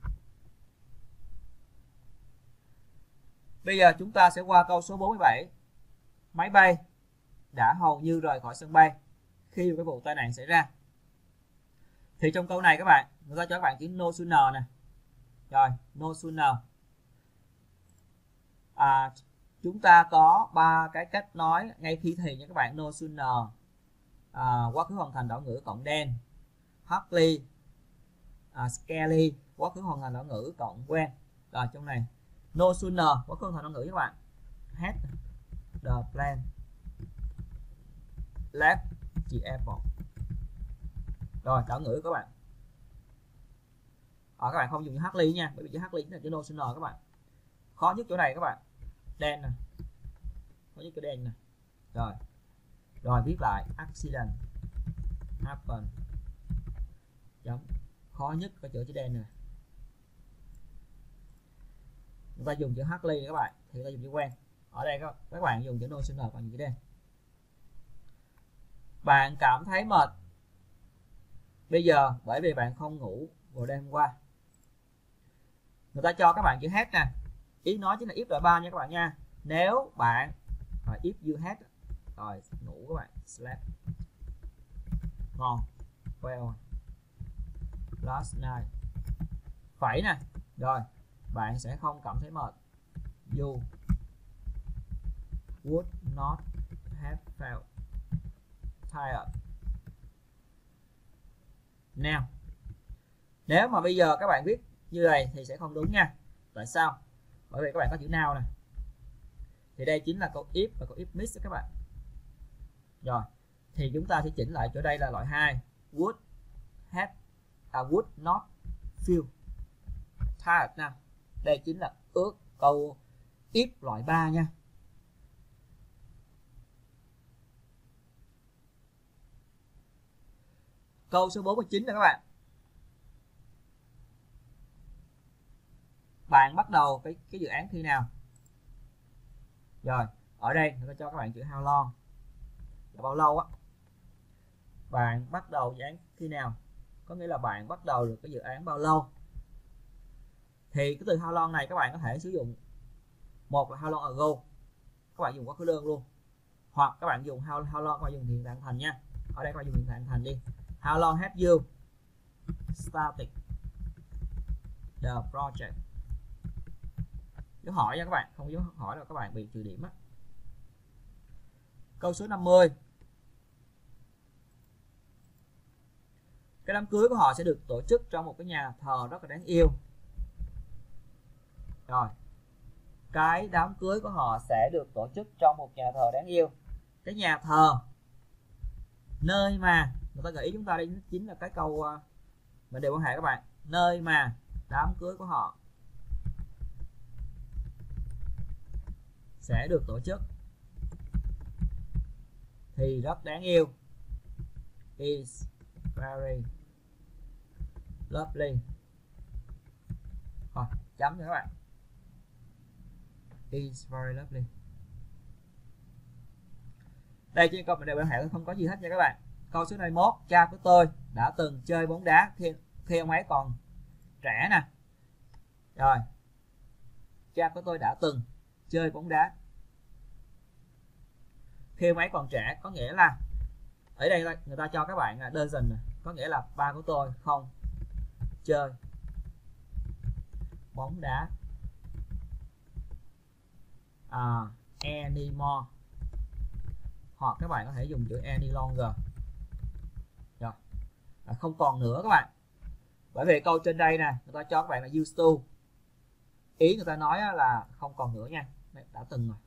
Bây giờ chúng ta sẽ qua câu số bốn mươi bảy. Máy bay đã hầu như rời khỏi sân bay khi cái vụ tai nạn xảy ra. Thì trong câu này các bạn, người ta cho các bạn chữ no sooner nè. Rồi, no sooner. À, chúng ta có ba cái cách nói ngay khi thì nha các bạn. No sooner, à, quá khứ hoàn thành đảo ngữ cộng đen. Hardly, à, scarcely, quá khứ hoàn thành đảo ngữ cộng quen. Rồi trong này no sooner quá khứ hoàn thành đảo ngữ các bạn. Had the plan left the airport. Rồi đảo ngữ các bạn. Ở các bạn không dùng chữ hardly nha, bởi vì chữ hardly là chữ no sooner các bạn. Khó nhất chỗ này các bạn. Đen nè. Khó nhất chỗ đen nè. Rồi. Rồi viết lại accident happen. Chấm. Khó nhất có chữ chữ đen nè. Người ta dùng chữ hardly các bạn, thì người ta dùng chữ quen. Ở đây các, các bạn dùng chữ no sooner còn chữ đen. Bạn cảm thấy mệt bây giờ bởi vì bạn không ngủ vào đêm qua. Người ta cho các bạn chữ had nè. Ý nói chính là if loại ba nha các bạn nha. Nếu bạn rồi if you had rồi ngủ các bạn, slept. Ngon. Well. Last night. Phải nè. Rồi, bạn sẽ không cảm thấy mệt. You would not have felt tired. Now, nếu mà bây giờ các bạn viết như này thì sẽ không đúng nha. Tại sao? Bởi vì các bạn có chữ now nè. Thì đây chính là câu if và câu if mix các bạn. Rồi, thì chúng ta sẽ chỉnh lại chỗ đây là loại hai. Would have, à, would not feel tired nào. Đây chính là ước câu if loại ba nha. Câu số bốn mươi chín nè các bạn. Bạn bắt đầu cái cái dự án khi nào? Rồi, ở đây người ta cho các bạn chữ how long là bao lâu á. bạn bắt đầu dự án khi nào, có nghĩa là bạn bắt đầu được cái dự án bao lâu. Thì cái từ how long này các bạn có thể sử dụng, một là how long ago, các bạn dùng quá khứ đơn luôn, hoặc các bạn dùng how how long các bạn dùng hiện tại thành nha. Ở đây các bạn dùng hiện tại thành đi. How long have you started the project? Dấu hỏi nha các bạn, không dấu hỏi là các bạn bị trừ điểm á. Câu số năm mươi. Cái đám cưới của họ sẽ được tổ chức trong một cái nhà thờ rất là đáng yêu. Rồi, cái đám cưới của họ sẽ được tổ chức trong một nhà thờ đáng yêu. Cái nhà thờ, nơi mà người ta gợi ý chúng ta đây chính là cái câu mình đều quan hệ các bạn. Nơi mà đám cưới của họ sẽ được tổ chức thì rất đáng yêu. Is very lovely. Rồi, chấm cho các bạn. Is very lovely. Đây trên câu mình đều quan hệ không có gì hết nha các bạn. Câu số hai mươi mốt. Cha của tôi đã từng chơi bóng đá khi, khi ông ấy còn trẻ nè. Rồi, cha của tôi đã từng chơi bóng đá khi ông ấy còn trẻ, có nghĩa là ở đây người ta cho các bạn doesn't, có nghĩa là ba của tôi không chơi bóng đá à, anymore, hoặc các bạn có thể dùng chữ any longer. Rồi, à, không còn nữa các bạn. Bởi vì câu trên đây nè, người ta cho các bạn là used to, ý người ta nói là không còn nữa nha, đã từng rồi.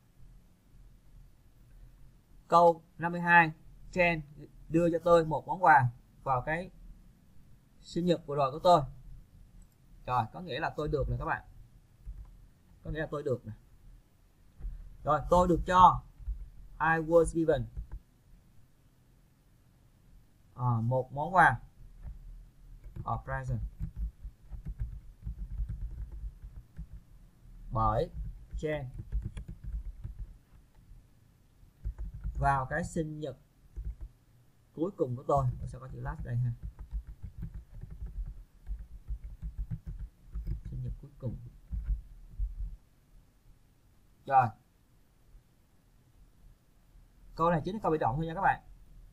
Câu năm mươi hai. Jen đưa cho tôi một món quà vào cái sinh nhật vừa rồi của tôi. Rồi, có nghĩa là tôi được nè các bạn, có nghĩa là tôi được nè. Rồi, tôi được cho, I was given à, một món quà, a present, bởi Jen vào cái sinh nhật cuối cùng của tôi. Sẽ có chữ last đây ha. Sinh nhật cuối cùng. Rồi, câu này chính là câu bị động thôi nha các bạn.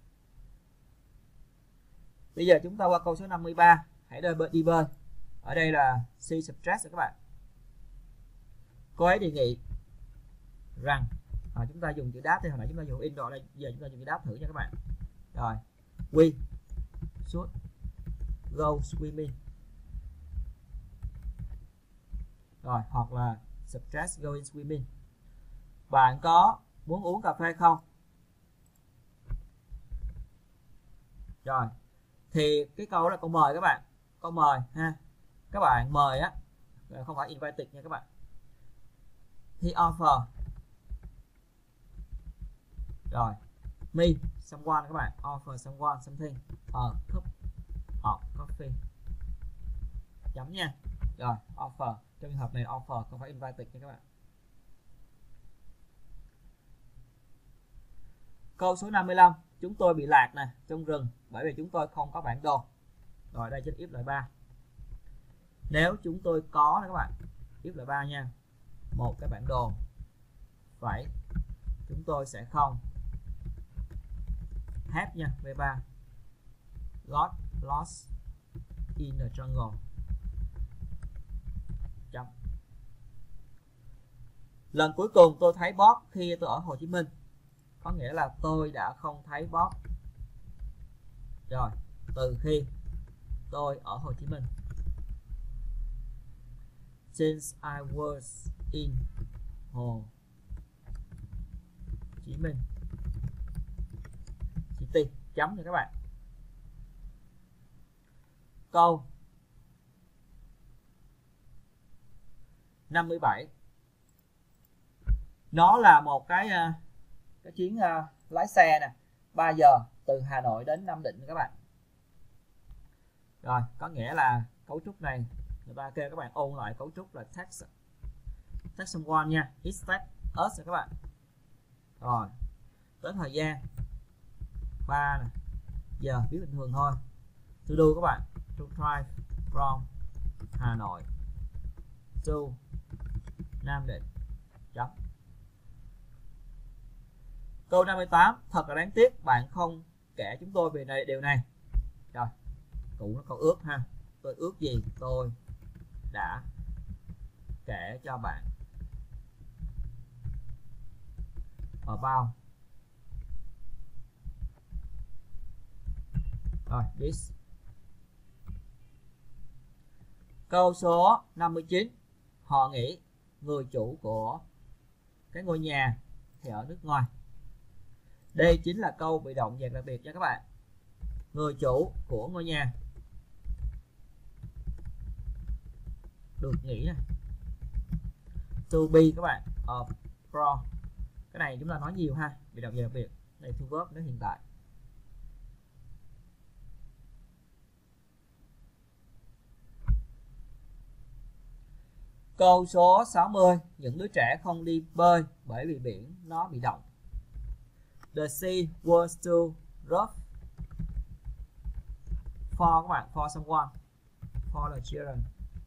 Bây giờ chúng ta qua câu số năm mươi ba. Hãy đi bơi. Ở đây là she suggests các bạn. Cô ấy đề nghị rằng à, chúng ta dùng chữ đáp thì hồi nãy chúng ta dùng in rồi, đây giờ chúng ta dùng chữ đáp thử nha các bạn. Rồi, we should go swimming. Rồi, hoặc là suggest going swimming. Bạn có muốn uống cà phê không? Rồi, thì cái câu đó là câu mời các bạn, câu mời ha. Các bạn mời á, không phải invited nha các bạn. He offer. Rồi, me someone các bạn, offer someone something, a cup of coffee. Chấm nha. Rồi, offer, trong trường hợp này offer không phải invited nha các bạn. Câu số năm mươi lăm. Chúng tôi bị lạc nè trong rừng bởi vì chúng tôi không có bản đồ. Rồi, đây trên if loại ba. Nếu chúng tôi có các bạn, if loại ba nha, một cái bản đồ, phải chúng tôi sẽ không have nha, v ba, got lost in the jungle. Chấm. Lần cuối cùng tôi thấy Bob khi tôi ở Hồ Chí Minh, có nghĩa là tôi đã không thấy Bob rồi từ khi tôi ở Hồ Chí Minh. Since I was in Hồ Chí Minh City. Chấm nha các bạn. Câu năm mươi bảy. Nó là một cái cái chuyến uh, lái xe nè, ba giờ từ Hà Nội đến Nam Định các bạn. Rồi, có nghĩa là cấu trúc này người ta kêu các bạn ôn lại cấu trúc là text text someone nha, it text us các bạn. Rồi, tới thời gian ba nè, giờ viết bình thường thôi. To do các bạn, to drive from Hà Nội to Nam Định. Chấm. Câu năm mươi tám, thật là đáng tiếc bạn không kể chúng tôi về này điều này. Rồi, cụ nó câu ước ha. Tôi ước gì? Tôi đã kể cho bạn. About. Rồi, this. Câu số năm mươi chín, họ nghĩ người chủ của cái ngôi nhà thì ở nước ngoài. Đây chính là câu bị động dạng đặc biệt nha các bạn. Người chủ của ngôi nhà được nghĩ nè. To be các bạn, of from. Cái này chúng ta nói nhiều ha, bị động dạng đặc biệt. Đây to verb nó hiện tại. Câu số sáu mươi, những đứa trẻ không đi bơi bởi vì biển nó bị động. The sea was too rough for các bạn, for someone, for the children.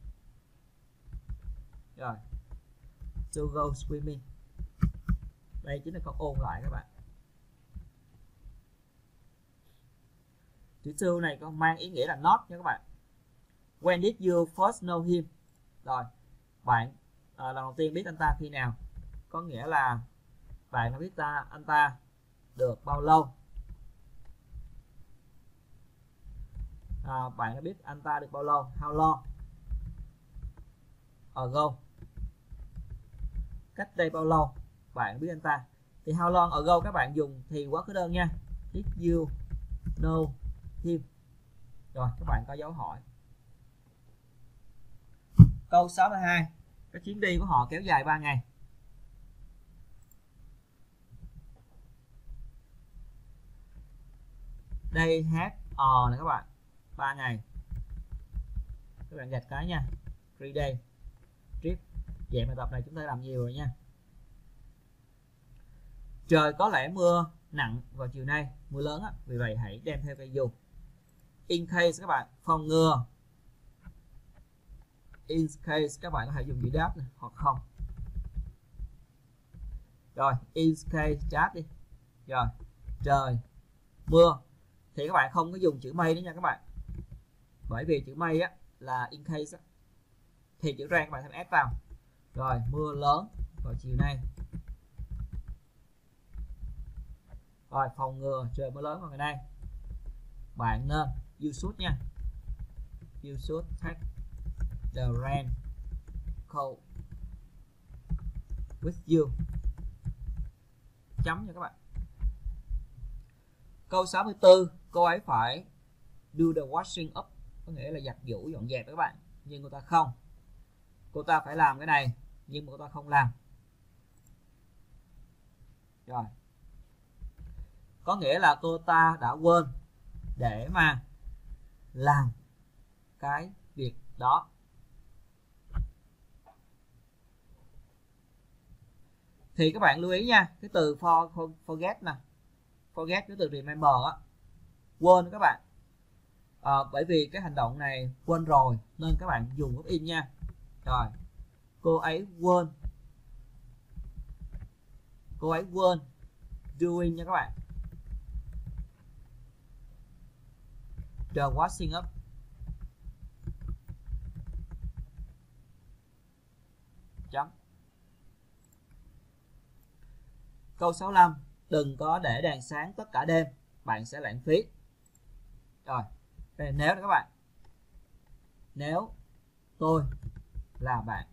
Rồi, to go swimming. Đây chính là câu ôn lại các bạn. Chữ to này có mang ý nghĩa là not nha các bạn. When did you first know him? Rồi, bạn à, lần đầu tiên biết anh ta khi nào? Có nghĩa là bạn đã biết ta anh ta được bao lâu? À, bạn đã biết anh ta được bao lâu? How long ago? Cách đây bao lâu bạn biết anh ta? Thì how long ago các bạn dùng thì quá khứ đơn nha. Did you know him? Rồi các bạn có dấu hỏi. Câu sáu mươi hai, cái chuyến đi của họ kéo dài ba ngày. Đây hát ờ này các bạn, ba ngày. Các bạn gạch cái nha. three day trip. Dạng bài tập này chúng ta làm nhiều rồi nha. Trời có lẽ mưa nặng vào chiều nay, mưa lớn á, vì vậy hãy đem theo cây dù. In case các bạn, phòng ngừa. In case các bạn có thể dùng chữ đáp này, hoặc không. Rồi, in case đáp đi. Rồi, trời mưa thì các bạn không có dùng chữ may nữa nha các bạn. Bởi vì chữ may á là in case á, thì chữ rang các bạn thêm s vào. Rồi, mưa lớn vào chiều nay. Rồi, phòng ngừa trời mưa lớn vào ngày nay, bạn nên you should nha. You should take the rain coat with you. Chấm nha các bạn. Câu sáu mươi tư, cô ấy phải do the washing up, có nghĩa là giặt giũ dọn dẹp các bạn, nhưng cô ta không. Cô ta phải làm cái này nhưng mà cô ta không làm. Rồi, có nghĩa là cô ta đã quên để mà làm cái việc đó. Thì các bạn lưu ý nha, cái từ for, for forget nè, forget cái từ remember á, quên các bạn. À, bởi vì cái hành động này quên rồi nên các bạn dùng góc in nha. Rồi, cô ấy quên, cô ấy quên doing nha các bạn. The washing up. Chấm. Câu sáu mươi lăm, đừng có để đèn sáng tất cả đêm, bạn sẽ lãng phí. Rồi, đây là nếu đó các bạn. Nếu tôi là bạn.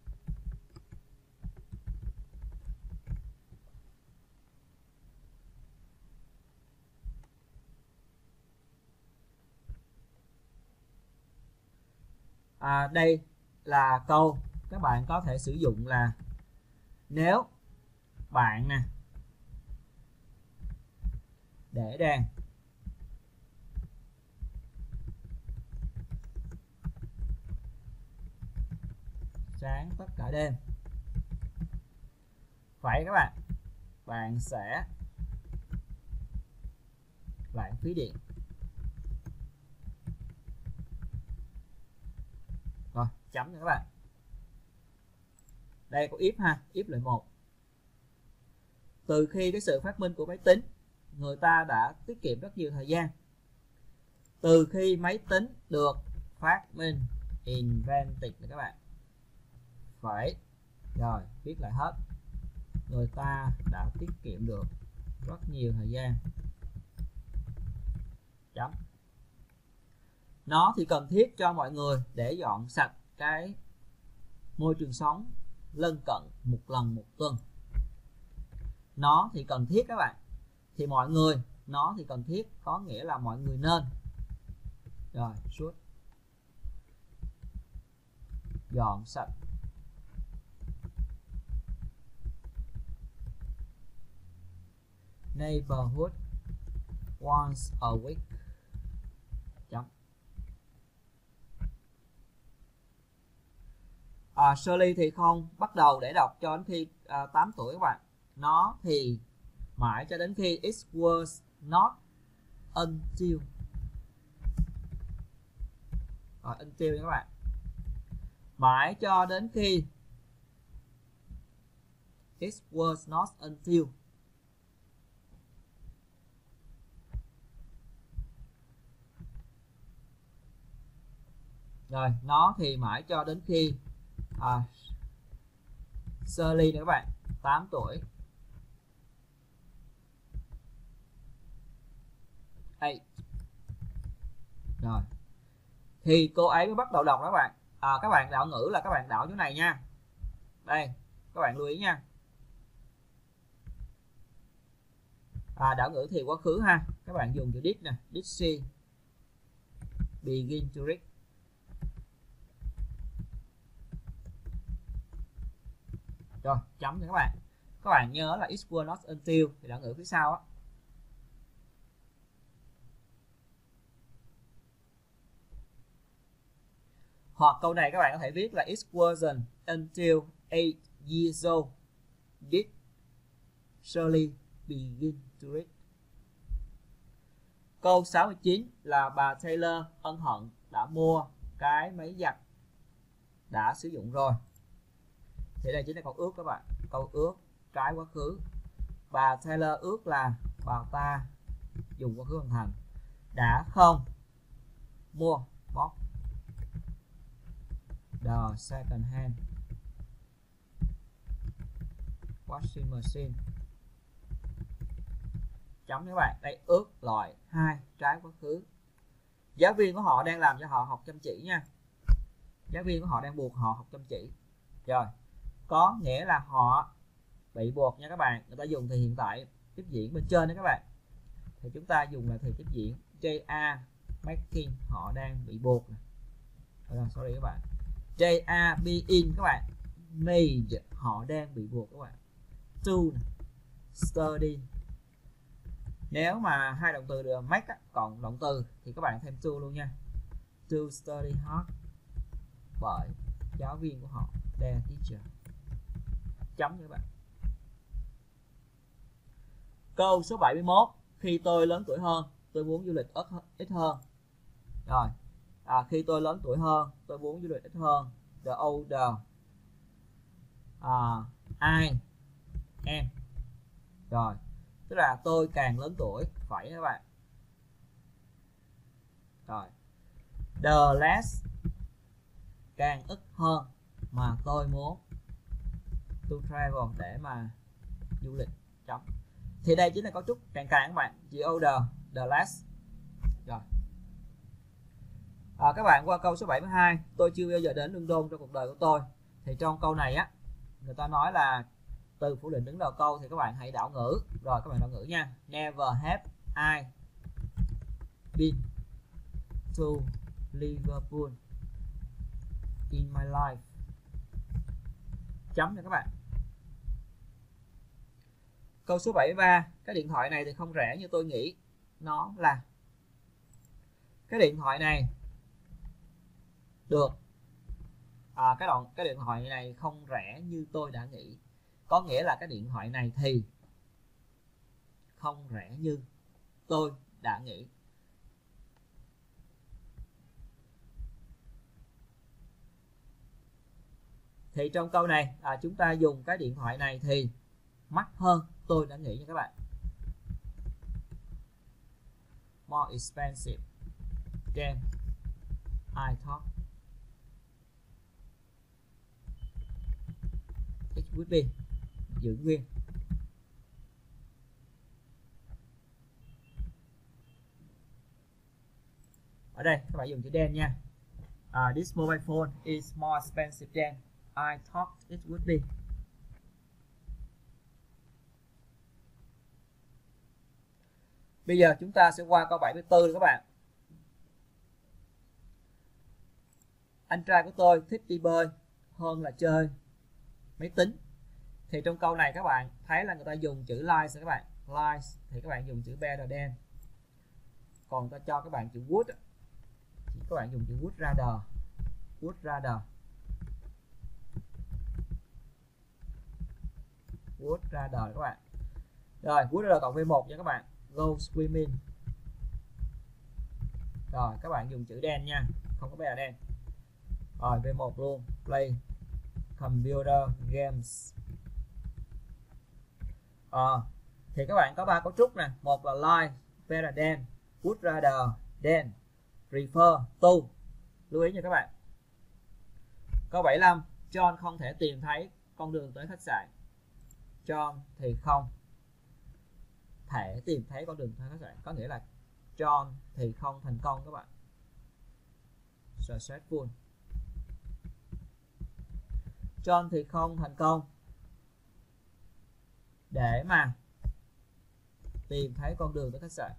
À, đây là câu các bạn có thể sử dụng là nếu bạn nè để đèn sáng tất cả đêm, vậy các bạn bạn sẽ lãng phí điện. Rồi, chấm nha các bạn. Đây có if ha, if loại một. Từ khi cái sự phát minh của máy tính, người ta đã tiết kiệm rất nhiều thời gian. Từ khi máy tính được phát minh, invented này các bạn. Phải. Rồi, viết lại hết. Người ta đã tiết kiệm được rất nhiều thời gian. Chấm. Nó thì cần thiết cho mọi người để dọn sạch cái môi trường sống lân cận một lần một tuần. Nó thì cần thiết các bạn. Thì mọi người, nó thì cần thiết có nghĩa là mọi người nên. Rồi, should. Dọn sạch. Neighborhood once a week. Chấm. À, Shirley thì không bắt đầu để đọc cho đến khi à, tám tuổi các bạn. Nó thì mãi cho đến khi it was not until. Rồi, until các bạn. Mãi cho đến khi it was not until. Rồi, nó thì mãi cho đến khi à, Shirley nữa các bạn, tám tuổi. Eight. Rồi. Thì cô ấy mới bắt đầu đọc đó các bạn. À, các bạn đảo ngữ là các bạn đảo chỗ này nha. Đây, các bạn lưu ý nha. À, đảo ngữ thì quá khứ ha. Các bạn dùng chữ did nè, did she begin to read. Rồi, chấm cho các bạn. Các bạn nhớ là it was not until thì đảo ngữ phía sau á. Hoặc câu này các bạn có thể viết là it wasn't until eight years old did Shirley begin to read. Câu sáu mươi chín là bà Taylor ân hận đã mua cái máy giặt đã sử dụng rồi. Thì đây chính là câu ước các bạn. Câu ước trái quá khứ. Bà Taylor ước là bà ta dùng quá khứ hoàn thành đã không mua bought the second hand washing machine. Chấm các bạn. Đây ước loại hai trái quá khứ. Giáo viên của họ đang làm cho họ học chăm chỉ nha. Giáo viên của họ đang buộc họ học chăm chỉ. Rồi, có nghĩa là họ bị buộc nha các bạn. Người ta dùng thì hiện tại tiếp diễn bên trên đó các bạn. Thì chúng ta dùng là thì tiếp diễn they are making, họ đang bị buộc. Rồi, sorry các bạn. They are being các bạn made, họ đang bị buộc các bạn. To study. Nếu mà hai động từ đều make á, còn động từ thì các bạn thêm to luôn nha. To study hard, bởi giáo viên của họ, their teacher. Chấm nha các bạn. Câu số bảy mươi mốt. Khi tôi lớn tuổi hơn, tôi muốn du lịch ít hơn. Rồi, à, khi tôi lớn tuổi hơn, tôi muốn du lịch ít hơn. The older à, I am. Rồi, tức là tôi càng lớn tuổi, phải các bạn. Rồi, the less, càng ít hơn mà tôi muốn to travel, để mà du lịch. Chấm. Thì đây chính là cấu trúc càng càng các bạn. The older, the less. Rồi. À, các bạn qua câu số bảy mươi hai. Tôi chưa bao giờ đến London trong cuộc đời của tôi. Thì trong câu này á, người ta nói là từ phủ định đứng đầu câu, thì các bạn hãy đảo ngữ. Rồi các bạn đảo ngữ nha. Never have I been to Liverpool in my life. Chấm nha các bạn. Câu số bảy mươi ba. Cái điện thoại này thì không rẻ như tôi nghĩ. Nó là, cái điện thoại này được à, cái đoạn cái điện thoại này không rẻ như tôi đã nghĩ. Có nghĩa là cái điện thoại này thì không rẻ như tôi đã nghĩ. Thì trong câu này à, chúng ta dùng cái điện thoại này thì mắc hơn, tôi đã nghĩ nha các bạn. More expensive than I thought it would be. Giữ nguyên. Ở đây các bạn dùng chữ than nha. Uh, this mobile phone is more expensive than I thought it would be. Bây giờ chúng ta sẽ qua câu bảy mươi tư các bạn. Anh trai của tôi thích đi bơi hơn là chơi máy tính. Thì trong câu này các bạn thấy là người ta dùng chữ lies các bạn. Lies thì các bạn dùng chữ better than. Còn ta cho các bạn chữ would thì các bạn dùng chữ would rather. Would rather. Would rather các bạn. Rồi, would rather cộng v một nha các bạn. Go swimming. Rồi, các bạn dùng chữ than nha, không có better than. Rồi, v một luôn. Play computer games. Ờ, thì các bạn có ba cấu trúc nè. Một là like, better than, would rather, than, prefer, to. Lưu ý nha các bạn. Câu bảy mươi lăm. John không thể tìm thấy con đường tới khách sạn. John thì không thể tìm thấy con đường tới khách sạn. Có nghĩa là John thì không thành công các bạn. Successful. John thì không thành công để mà tìm thấy con đường tới khách sạn.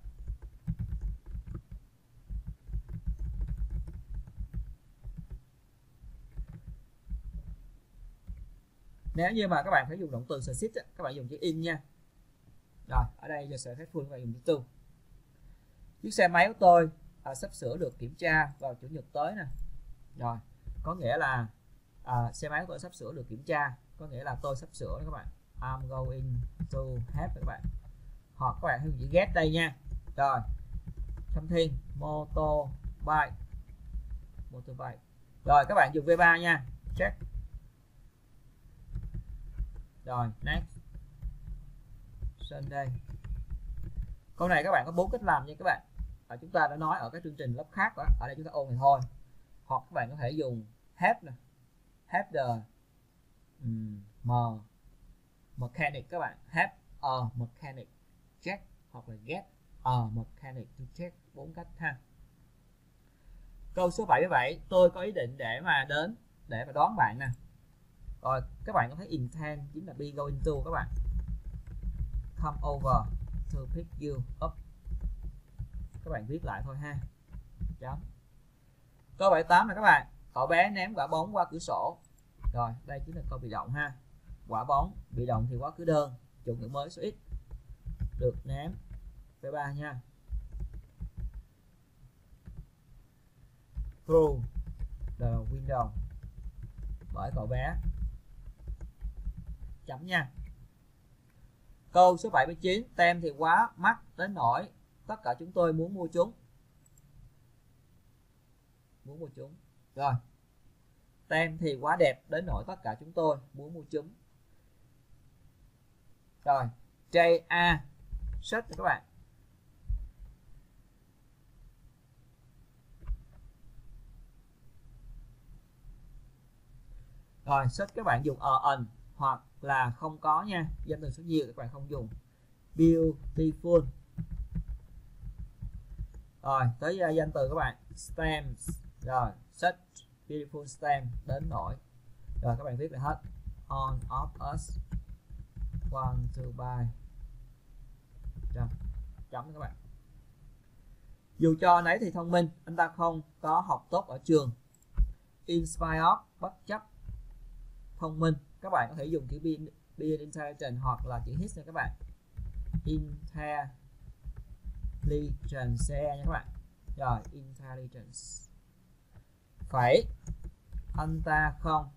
Nếu như mà các bạn phải dùng động từ succeed, các bạn dùng chữ in nha. Rồi, ở đây giờ successful các bạn dùng chữ to. Chiếc xe máy của tôi à, sắp sửa được kiểm tra vào chủ nhật tới nè. Rồi, có nghĩa là à, xe máy của tôi sắp sửa được kiểm tra, có nghĩa là tôi sắp sửa đó các bạn. I'm going to have các bạn. Hoặc các bạn dùng chữ get đây nha. Rồi, something motorbike. Motorbike. Rồi các bạn dùng v ba nha. Check. Rồi, next. Sunday. Câu này các bạn có bốn cách làm nha các bạn. À, chúng ta đã nói ở các chương trình lớp khác đó. Ở đây chúng ta ôn này thôi. Hoặc các bạn có thể dùng have nè. Have the um, m mechanic các bạn. Have a mechanic check hoặc là get a mechanic to check. Bốn cách ha. Câu số bảy mươi bảy. Tôi có ý định để mà đến để mà đón bạn nè. Rồi các bạn có thấy intend chính là be going to các bạn. Come over to pick you up. Các bạn viết lại thôi ha. Chấm. Câu bảy mươi tám là các bạn. Cậu bé ném quả bóng qua cửa sổ. Rồi đây chính là câu bị động ha. Quả bóng bị động thì quá khứ đơn, chủ ngữ mới số ít, được ném. v ba nha. Through the window. Bởi cậu bé. Chấm nha. Câu số bảy mươi chín. Tem thì quá mắc đến nỗi tất cả chúng tôi muốn mua chúng. Muốn mua chúng. Rồi. Tem thì quá đẹp đến nỗi tất cả chúng tôi muốn mua chúng. Rồi. J A. Search các bạn. Rồi. Search các bạn dùng ở ẩn hoặc là không có nha. Danh từ số nhiều các bạn không dùng. Beautiful. Rồi tới uh, danh từ các bạn. Stamps. Rồi such beautiful stamp đến nỗi. Rồi các bạn viết lại hết. On of us want to buy. Rồi, chấm các bạn. Dù cho nấy thì thông minh, anh ta không có học tốt ở trường. In spite of, bất chấp thông minh. Các bạn có thể dùng chữ be, be intelligent hoặc là chữ his nha các bạn. Intelligence nha các bạn. Rồi, intelligence. Phải. Anh ta không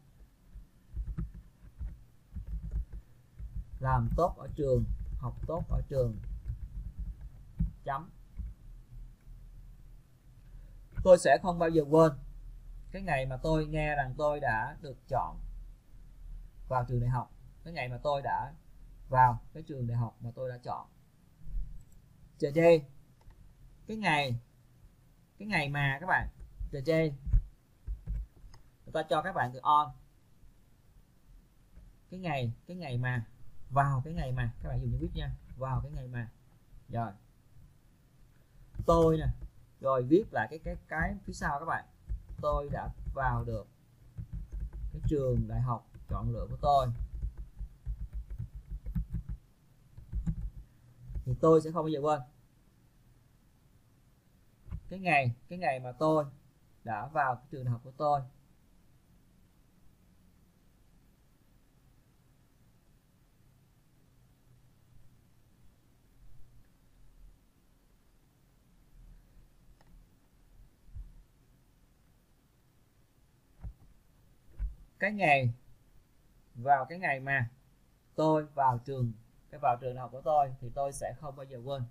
làm tốt ở trường, học tốt ở trường. Chấm. Tôi sẽ không bao giờ quên cái ngày mà tôi nghe rằng tôi đã được chọn vào trường đại học, cái ngày mà tôi đã vào cái trường đại học mà tôi đã chọn. The day, cái ngày cái ngày mà các bạn, the day người ta cho các bạn từ on, cái ngày cái ngày mà, vào cái ngày mà, các bạn dùng chữ viết nha, vào cái ngày mà. Rồi tôi nè, rồi viết lại cái cái cái phía sau các bạn, tôi đã vào được cái trường đại học chọn lựa của tôi, thì tôi sẽ không bao giờ quên cái ngày cái ngày mà tôi đã vào cái trường đại học của tôi. Cái ngày vào cái ngày mà tôi vào trường cái vào trường đại học của tôi thì tôi sẽ không bao giờ quên.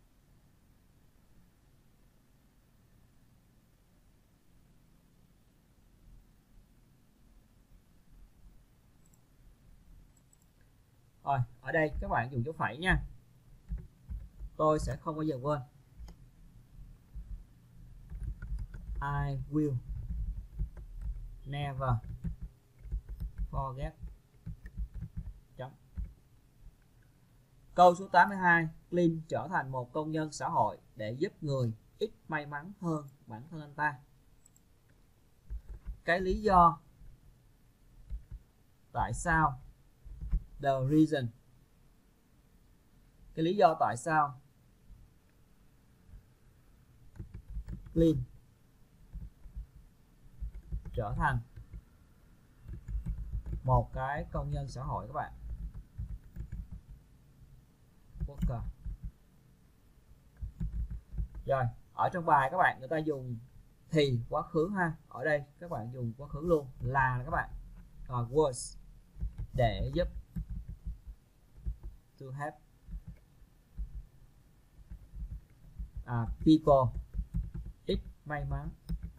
Rồi ở đây các bạn dùng dấu phẩy nha, tôi sẽ không bao giờ quên. I will never forget. Chấm. Câu số tám mươi hai, Clint trở thành một công nhân xã hội để giúp người ít may mắn hơn bản thân anh ta. Cái lý do tại sao, the reason, cái lý do tại sao Clint trở thành một cái công nhân xã hội các bạn, worker. Rồi ở trong bài các bạn người ta dùng thì quá khứ ha, ở đây các bạn dùng quá khứ luôn là các bạn, rồi was để giúp, to help à, people ít may mắn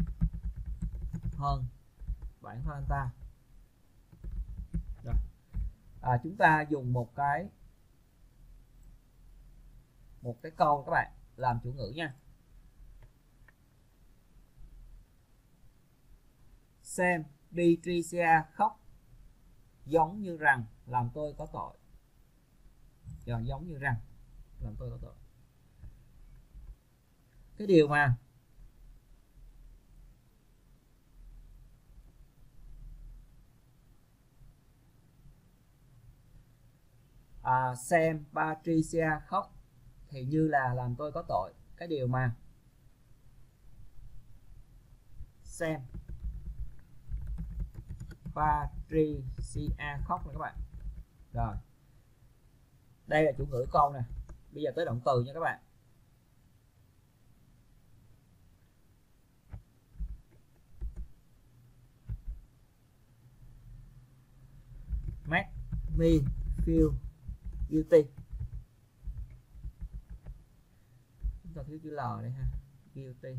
hơn bản thân anh ta. Rồi à, chúng ta dùng một cái một cái câu các bạn làm chủ ngữ nha. Xem Patricia khóc giống như rằng làm tôi có tội. Rồi giống như rằng làm tôi có tội. Cái điều mà à, xem Patricia khóc thì như là làm tôi có tội. Cái điều mà xem Patricia khóc này các bạn. Rồi đây là chủ ngữ câu nè, bây giờ tới động từ nha các bạn. Make me feel guilty. Chúng ta thiếu chữ L đây ha, guilty.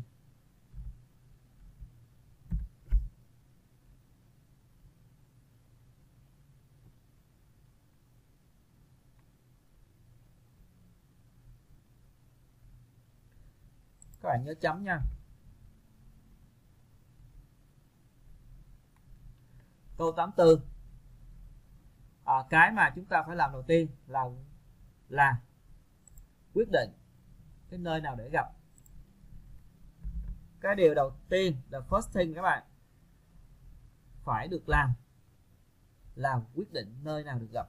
Các bạn nhớ chấm nha. Câu tám mươi tư. À, cái mà chúng ta phải làm đầu tiên là là quyết định cái nơi nào để gặp. Cái điều đầu tiên, the first thing các bạn phải được làm là quyết định nơi nào được gặp.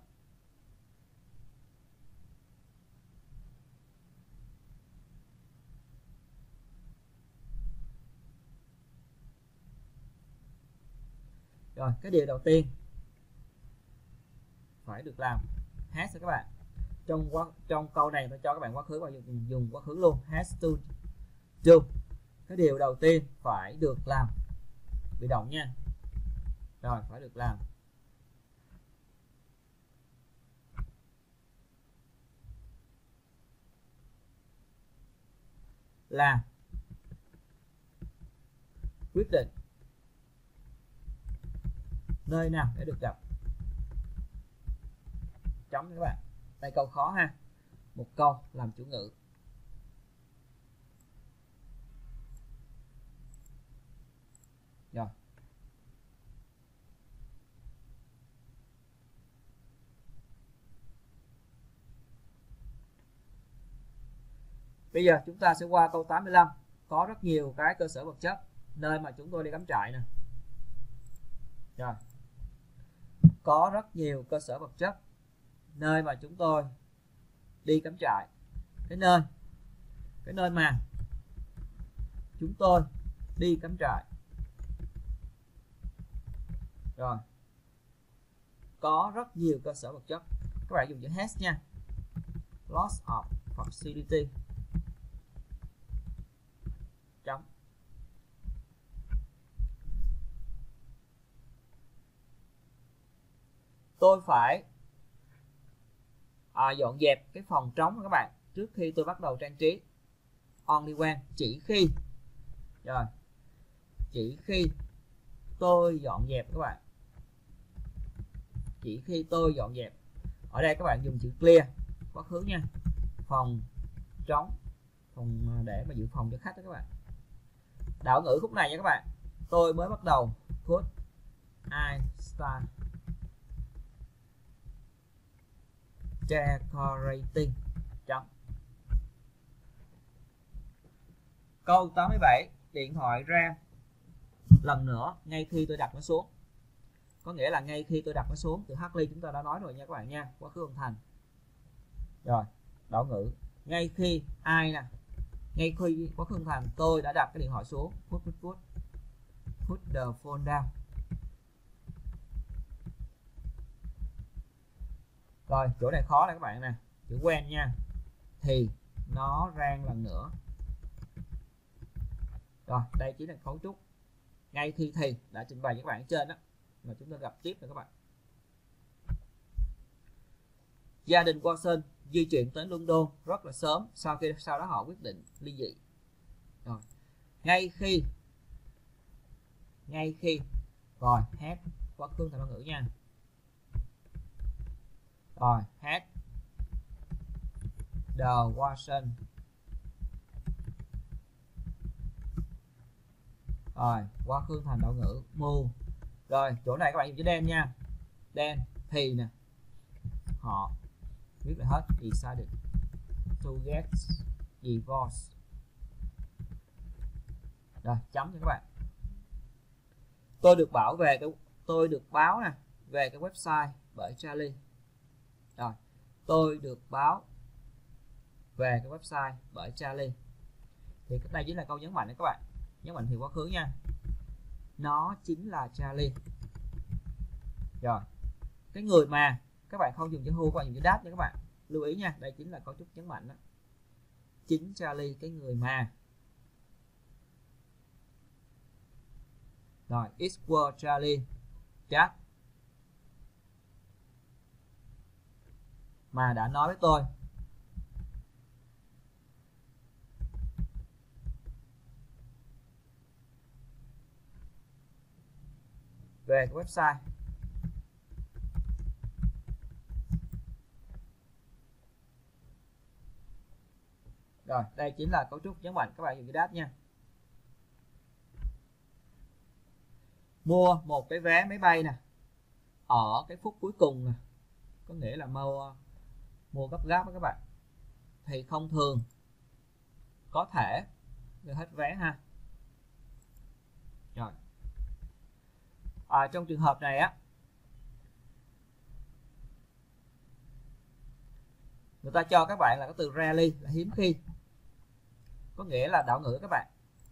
Rồi cái điều đầu tiên phải được làm has các bạn. Trong quá, trong câu này tôi cho các bạn quá khứ và dùng, dùng quá khứ luôn, has to do. Cái điều đầu tiên phải được làm, bị động nha. Rồi phải được làm. Là quyết định nơi nào để được gặp. chấm các bạn. Đây câu khó ha, một câu làm chủ ngữ. Rồi. Bây giờ chúng ta sẽ qua câu tám mươi lăm. Có rất nhiều cái cơ sở vật chất nơi mà chúng tôi đi cắm trại nè. Rồi. Có rất nhiều cơ sở vật chất nơi mà chúng tôi đi cắm trại. Cái nơi cái nơi mà chúng tôi đi cắm trại. Rồi. Có rất nhiều cơ sở vật chất. Các bạn dùng chữ has nha. Lots of facility. Chấm. Tôi phải à, dọn dẹp cái phòng trống các bạn trước khi tôi bắt đầu trang trí. Only when, chỉ khi. Rồi. Chỉ khi tôi dọn dẹp các bạn. Chỉ khi tôi dọn dẹp. Ở đây các bạn dùng chữ clear quá khứ nha. Phòng trống, phòng để mà dự phòng cho khách đó các bạn. Đảo ngữ khúc này nha các bạn. Tôi mới bắt đầu put I start decorating. Chấm. Câu tám mươi bảy. Điện thoại rang lần nữa ngay khi tôi đặt nó xuống. Có nghĩa là ngay khi tôi đặt nó xuống. Từ Hartley chúng ta đã nói rồi nha các bạn nha. Quá khứ âm thanh. Rồi. Đảo ngữ. Ngay khi ai nè. Ngay khi quá khứ âm thanh tôi đã đặt cái điện thoại xuống. Put put put. Put the phone down. Rồi, chỗ này khó này các bạn nè. Chữ when nha. Thì nó rang lần nữa. Rồi, đây chỉ là cấu trúc. Ngay khi thì đã trình bày với các bạn ở trên đó. Mà chúng ta gặp tiếp nữa các bạn. Gia đình Watson di chuyển tới London rất là sớm. Sau khi sau đó họ quyết định ly dị. Rồi, ngay khi ngay khi rồi hát quá khứ thành ngữ nha. Rồi hát the Watson. Rồi quá khứ thành động ngữ move. Rồi chỗ này các bạn dùng chữ then nha. Then thì nè. Họ viết lại hết. Decided to get divorced. Rồi chấm cho các bạn. Tôi được bảo về cái tôi được báo nè về cái website bởi Charlie. Rồi, tôi được báo về cái website bởi Charlie. Thì cái đây chính là câu nhấn mạnh đấy các bạn. Nhấn mạnh thì quá khứ nha. Nó chính là Charlie. Rồi. Cái người mà các bạn không dùng chữ who, các bạn dùng chữ that nha các bạn. Lưu ý nha, đây chính là cấu trúc nhấn mạnh đó. Chính Charlie, cái người mà. Rồi, it was Charlie that mà đã nói với tôi về cái website. Rồi, đây chính là cấu trúc nhấn mạnh, các bạn dùng cái that nha. Mua một cái vé máy bay nè ở cái phút cuối cùng nè, có nghĩa là mua mua gấp gáp đó các bạn. Thì không thường có thể được hết vé ha. Rồi. À, trong trường hợp này á, người ta cho các bạn là cái từ rarely là hiếm khi, có nghĩa là đảo ngữ các bạn.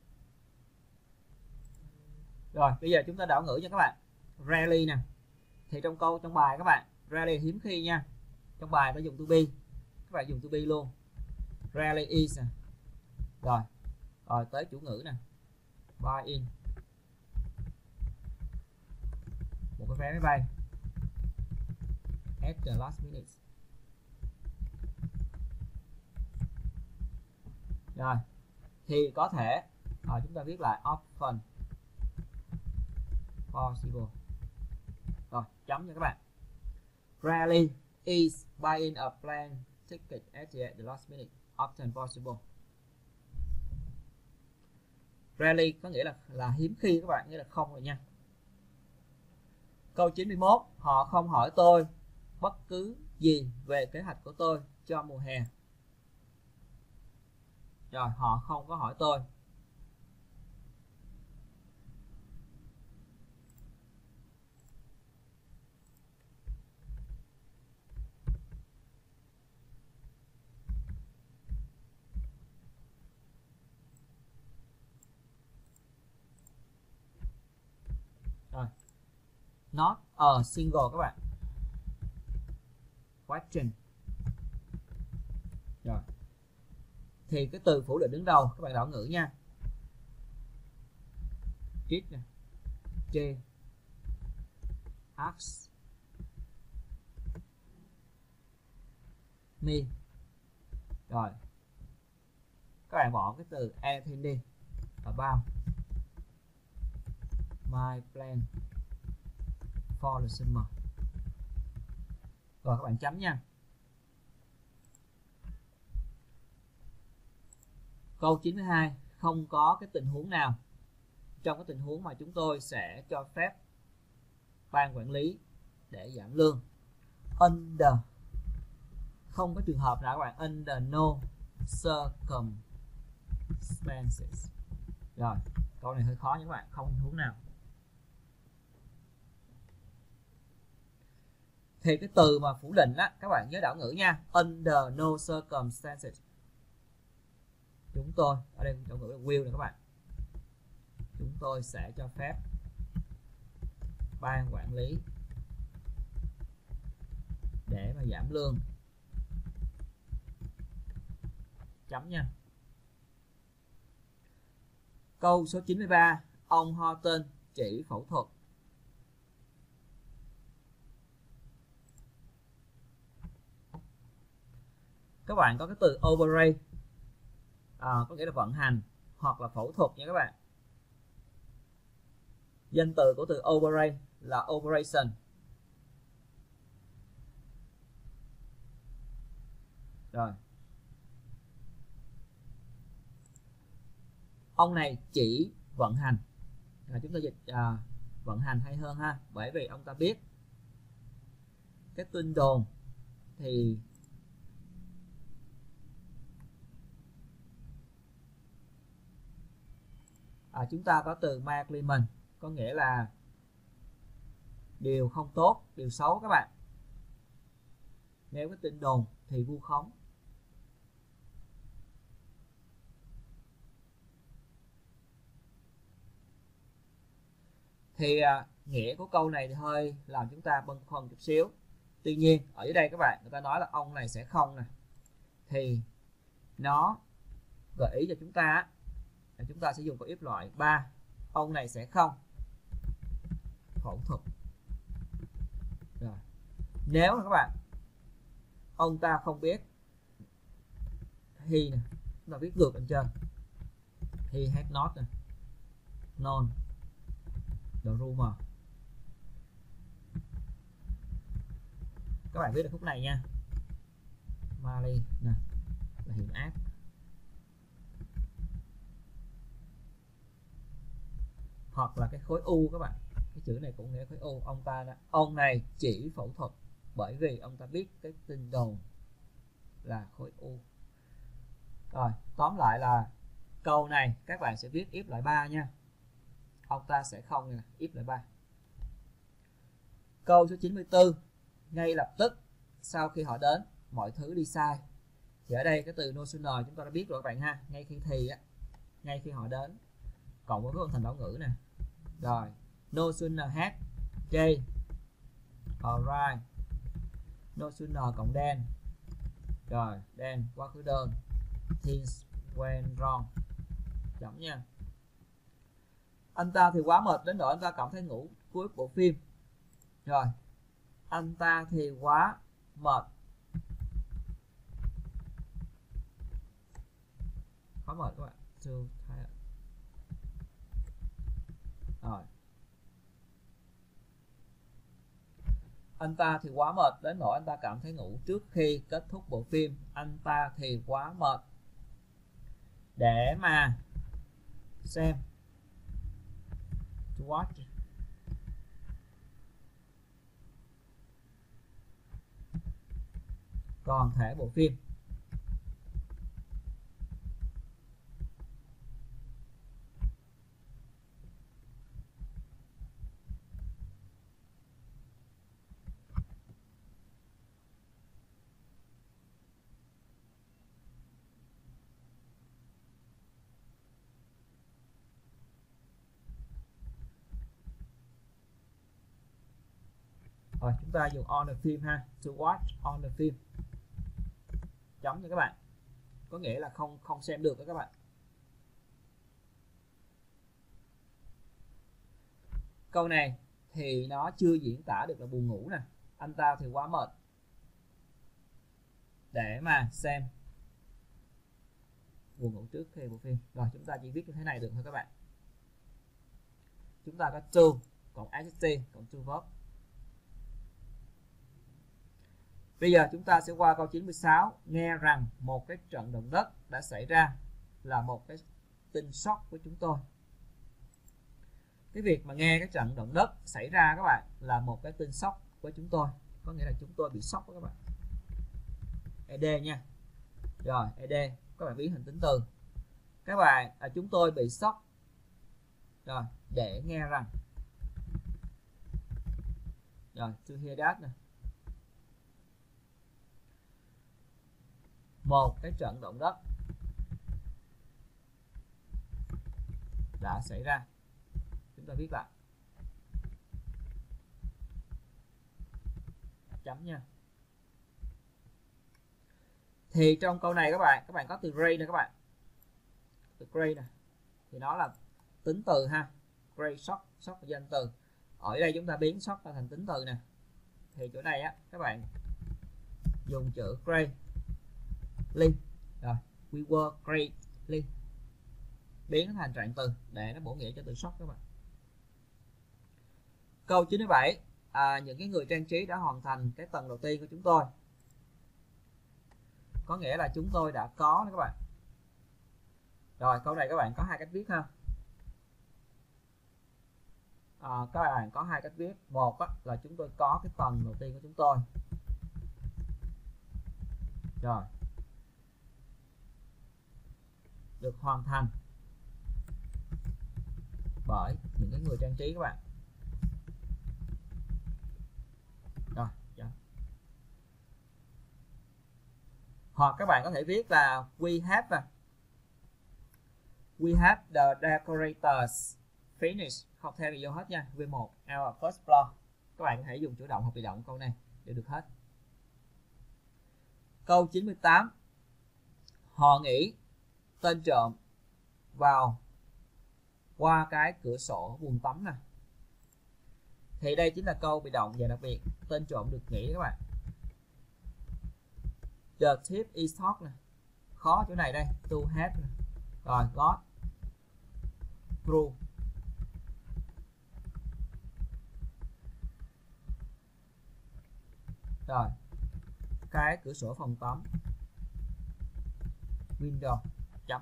Rồi bây giờ chúng ta đảo ngữ cho các bạn. Rarely nè, thì trong câu trong bài các bạn rarely hiếm khi nha. Trong bài ta dùng to be, các bạn dùng to be luôn. Rarely is nè. Rồi rồi tới chủ ngữ nè, buy in một cái vé máy bay at the last minute. Rồi thì có thể à, chúng ta viết lại often possible. Rồi chấm nha các bạn. Rarely is Buy in a plane ticket at the last minute, often possible. Rarely có nghĩa là là hiếm khi các bạn, nghĩa là không rồi nha. Câu chín mươi mốt, họ không hỏi tôi bất cứ gì về kế hoạch của tôi cho mùa hè. Rồi, họ không có hỏi tôi. Rồi, not a single các bạn. Question. Rồi, thì cái từ phủ định đứng đầu các bạn đảo ngữ nha. Did nè, J, ask me. Rồi, các bạn bỏ cái từ anything đi. About my plan for the summer. Rồi các bạn chấm nha. Câu chín mươi hai, không có cái tình huống nào trong cái tình huống mà chúng tôi sẽ cho phép ban quản lý để giảm lương. Under, không có trường hợp nào các bạn. Under no circumstances. Rồi, câu này hơi khó nha các bạn, không tình huống nào. Thì cái từ mà phủ định á, các bạn nhớ đảo ngữ nha. Under no circumstances. Chúng tôi, ở đây đảo ngữ là will nè các bạn. Chúng tôi sẽ cho phép ban quản lý để mà giảm lương. Chấm nha. Câu số chín mươi ba, ông Horton chỉ phẫu thuật. Các bạn có cái từ operate, à, có nghĩa là vận hành hoặc là phẫu thuật nha các bạn. Danh từ của từ operate là operation. Rồi, ông này chỉ vận hành, à, chúng ta dịch à, vận hành hay hơn ha, bởi vì ông ta biết cái tin đồn thì à, chúng ta có từ malignant, có nghĩa là điều không tốt, điều xấu các bạn. Nếu cái tin đồn thì vu khống. Thì à, nghĩa của câu này thì hơi làm chúng ta băn khoăn chút xíu. Tuy nhiên ở dưới đây các bạn, người ta nói là ông này sẽ không nè, thì nó gợi ý cho chúng ta là chúng ta sẽ dùng câu if loại ba. Ông này sẽ không phẫu thuật. Rồi, nếu mà các bạn ông ta không biết, he nè, chúng ta viết ngược lên trên, he had not nè, known the rumor. Các bạn viết được khúc này nha. Mali nè là hiểm ác. Hoặc là cái khối u các bạn, cái chữ này cũng nghĩa khối u. Ông ta đã, ông này chỉ phẫu thuật bởi vì ông ta biết cái tin đồn là khối u. Rồi, tóm lại là câu này các bạn sẽ viết if loại ba nha. Ông ta sẽ không nè, if loại ba. Câu số chín mươi tư, ngay lập tức sau khi họ đến mọi thứ đi sai. Thì ở đây cái từ no sooner chúng ta đã biết rồi các bạn ha, ngay khi thì á, ngay khi họ đến, cộng với cái thành đảo ngữ nè. Rồi, no sooner had J arrived. No sooner cộng then. Rồi, then quá khứ đơn. Things went wrong. Chấm nha. Anh ta thì quá mệt đến nỗi anh ta cảm thấy ngủ cuối bộ phim. Rồi, anh ta thì quá mệt. Quá mệt các bạn. Too tired. Rồi. Anh ta thì quá mệt đến nỗi anh ta cảm thấy ngủ trước khi kết thúc bộ phim. Anh ta thì quá mệt để mà xem. To watch. Còn thể bộ phim. Rồi chúng ta dùng on the film ha, to watch on the film. Chấm cho các bạn. Có nghĩa là không không xem được đó các bạn. Câu này thì nó chưa diễn tả được là buồn ngủ nè. Anh ta thì quá mệt để mà xem buồn ngủ trước khi bộ phim. Rồi chúng ta chỉ viết như thế này được thôi các bạn. Chúng ta có to cộng adjective cộng to verb. Bây giờ chúng ta sẽ qua câu chín mươi sáu. Nghe rằng một cái trận động đất đã xảy ra là một cái tin sốc với chúng tôi. Cái việc mà nghe cái trận động đất xảy ra các bạn là một cái tin sốc với chúng tôi. Có nghĩa là chúng tôi bị sốc đó các bạn. ed nha. Rồi ed các bạn biến hình tính từ. Các bạn à, chúng tôi bị sốc. Rồi để nghe rằng. Rồi to hear that nè. Một cái trận động đất đã xảy ra. Chúng ta viết lại. Chấm nha. Thì trong câu này các bạn, các bạn có từ great nè các bạn. Từ great nè. Thì nó là tính từ ha. Great shock, shock là danh từ. Ở đây chúng ta biến shock ra thành tính từ nè. Thì chỗ này á các bạn dùng chữ great Ly. Rồi, we were greatly. Biến nó thành trạng từ để nó bổ nghĩa cho từ sốc các bạn. Câu chín mươi bảy. À, những cái người trang trí đã hoàn thành cái tầng đầu tiên của chúng tôi. Có nghĩa là chúng tôi đã có đó các bạn. Rồi, câu này các bạn có hai cách viết ha. À, các bạn có hai cách viết. Một á, là chúng tôi có cái tầng đầu tiên của chúng tôi. Rồi. Được hoàn thành bởi những cái người trang trí các bạn. Rồi, dạ. Hoặc các bạn có thể viết là we have we have the decorators finished. Không theo gì vô hết nha. V một our first floor. Các bạn có thể dùng chủ động hoặc bị động câu này để được hết. Câu chín mươi tám. Họ nghĩ tên trộm vào qua cái cửa sổ buồng tắm nè. Thì đây chính là câu bị động và đặc biệt. Tên trộm được nghĩ các bạn. The thief is hot nè. Khó chỗ này đây. To have nè. Rồi got through. Rồi cái cửa sổ phòng tắm. Window. Chấm.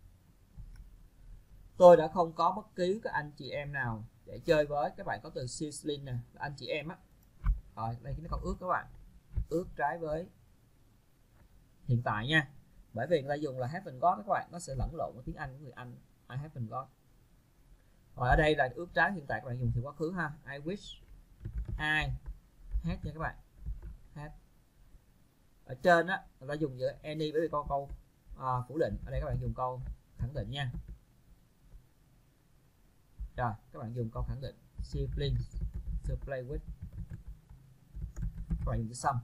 Tôi đã không có bất cứ các anh chị em nào để chơi với. Các bạn có từ sibling nè, anh chị em á. Rồi đây nó còn ước các bạn. Ước trái với hiện tại nha. Bởi vì người ta dùng là haven't got các bạn, nó sẽ lẫn lộn với tiếng Anh của người Anh. I haven't got. Rồi ở đây là ước trái hiện tại, các bạn dùng thì quá khứ ha. I wish I had nha các bạn. Had. Ở trên á người ta dùng giữa any bởi vì câu câu à, phủ định. Ở đây các bạn dùng câu khẳng định nha. Rồi các bạn dùng câu khẳng định. Siblings to play with. Các bạn dùng chữ some.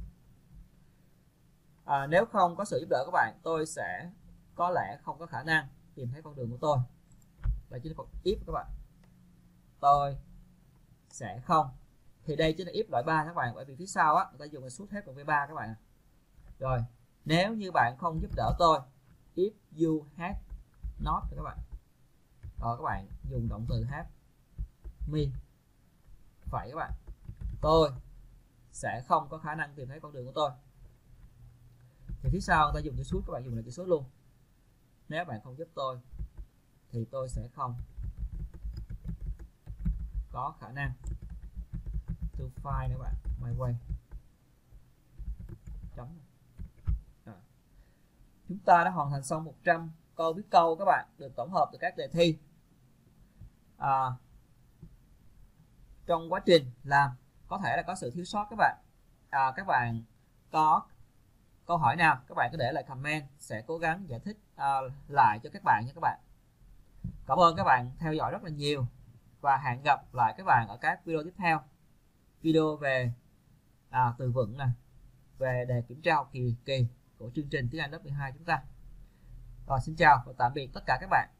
À, nếu không có sự giúp đỡ các bạn, tôi sẽ có lẽ không có khả năng tìm thấy con đường của tôi. Đây chính là câu if các bạn. Tôi sẽ không. Thì đây chính là if loại ba các bạn. Bởi vì phía sau á người ta dùng là suốt hết cộng với ba các bạn. Rồi nếu như bạn không giúp đỡ tôi, if you had not các bạn. Rồi các bạn dùng động từ have me. Phải các bạn. Tôi sẽ không có khả năng tìm thấy con đường của tôi. Thì phía sau ta dùng chữ suốt, các bạn dùng là chữ số luôn. Nếu bạn không giúp tôi thì tôi sẽ không có khả năng to find nữa bạn, my way. Chấm. À. Chúng ta đã hoàn thành xong một trăm câu viết câu các bạn, được tổng hợp từ các đề thi. À, trong quá trình làm có thể là có sự thiếu sót các bạn. À, các bạn có câu hỏi nào các bạn có để lại comment, sẽ cố gắng giải thích uh, lại cho các bạn nha các bạn. Cảm ơn các bạn theo dõi rất là nhiều và hẹn gặp lại các bạn ở các video tiếp theo. Video về à, từ vựng này, về đề kiểm tra học kỳ kỳ của chương trình tiếng Anh lớp mười hai chúng ta. Rồi, xin chào và tạm biệt tất cả các bạn.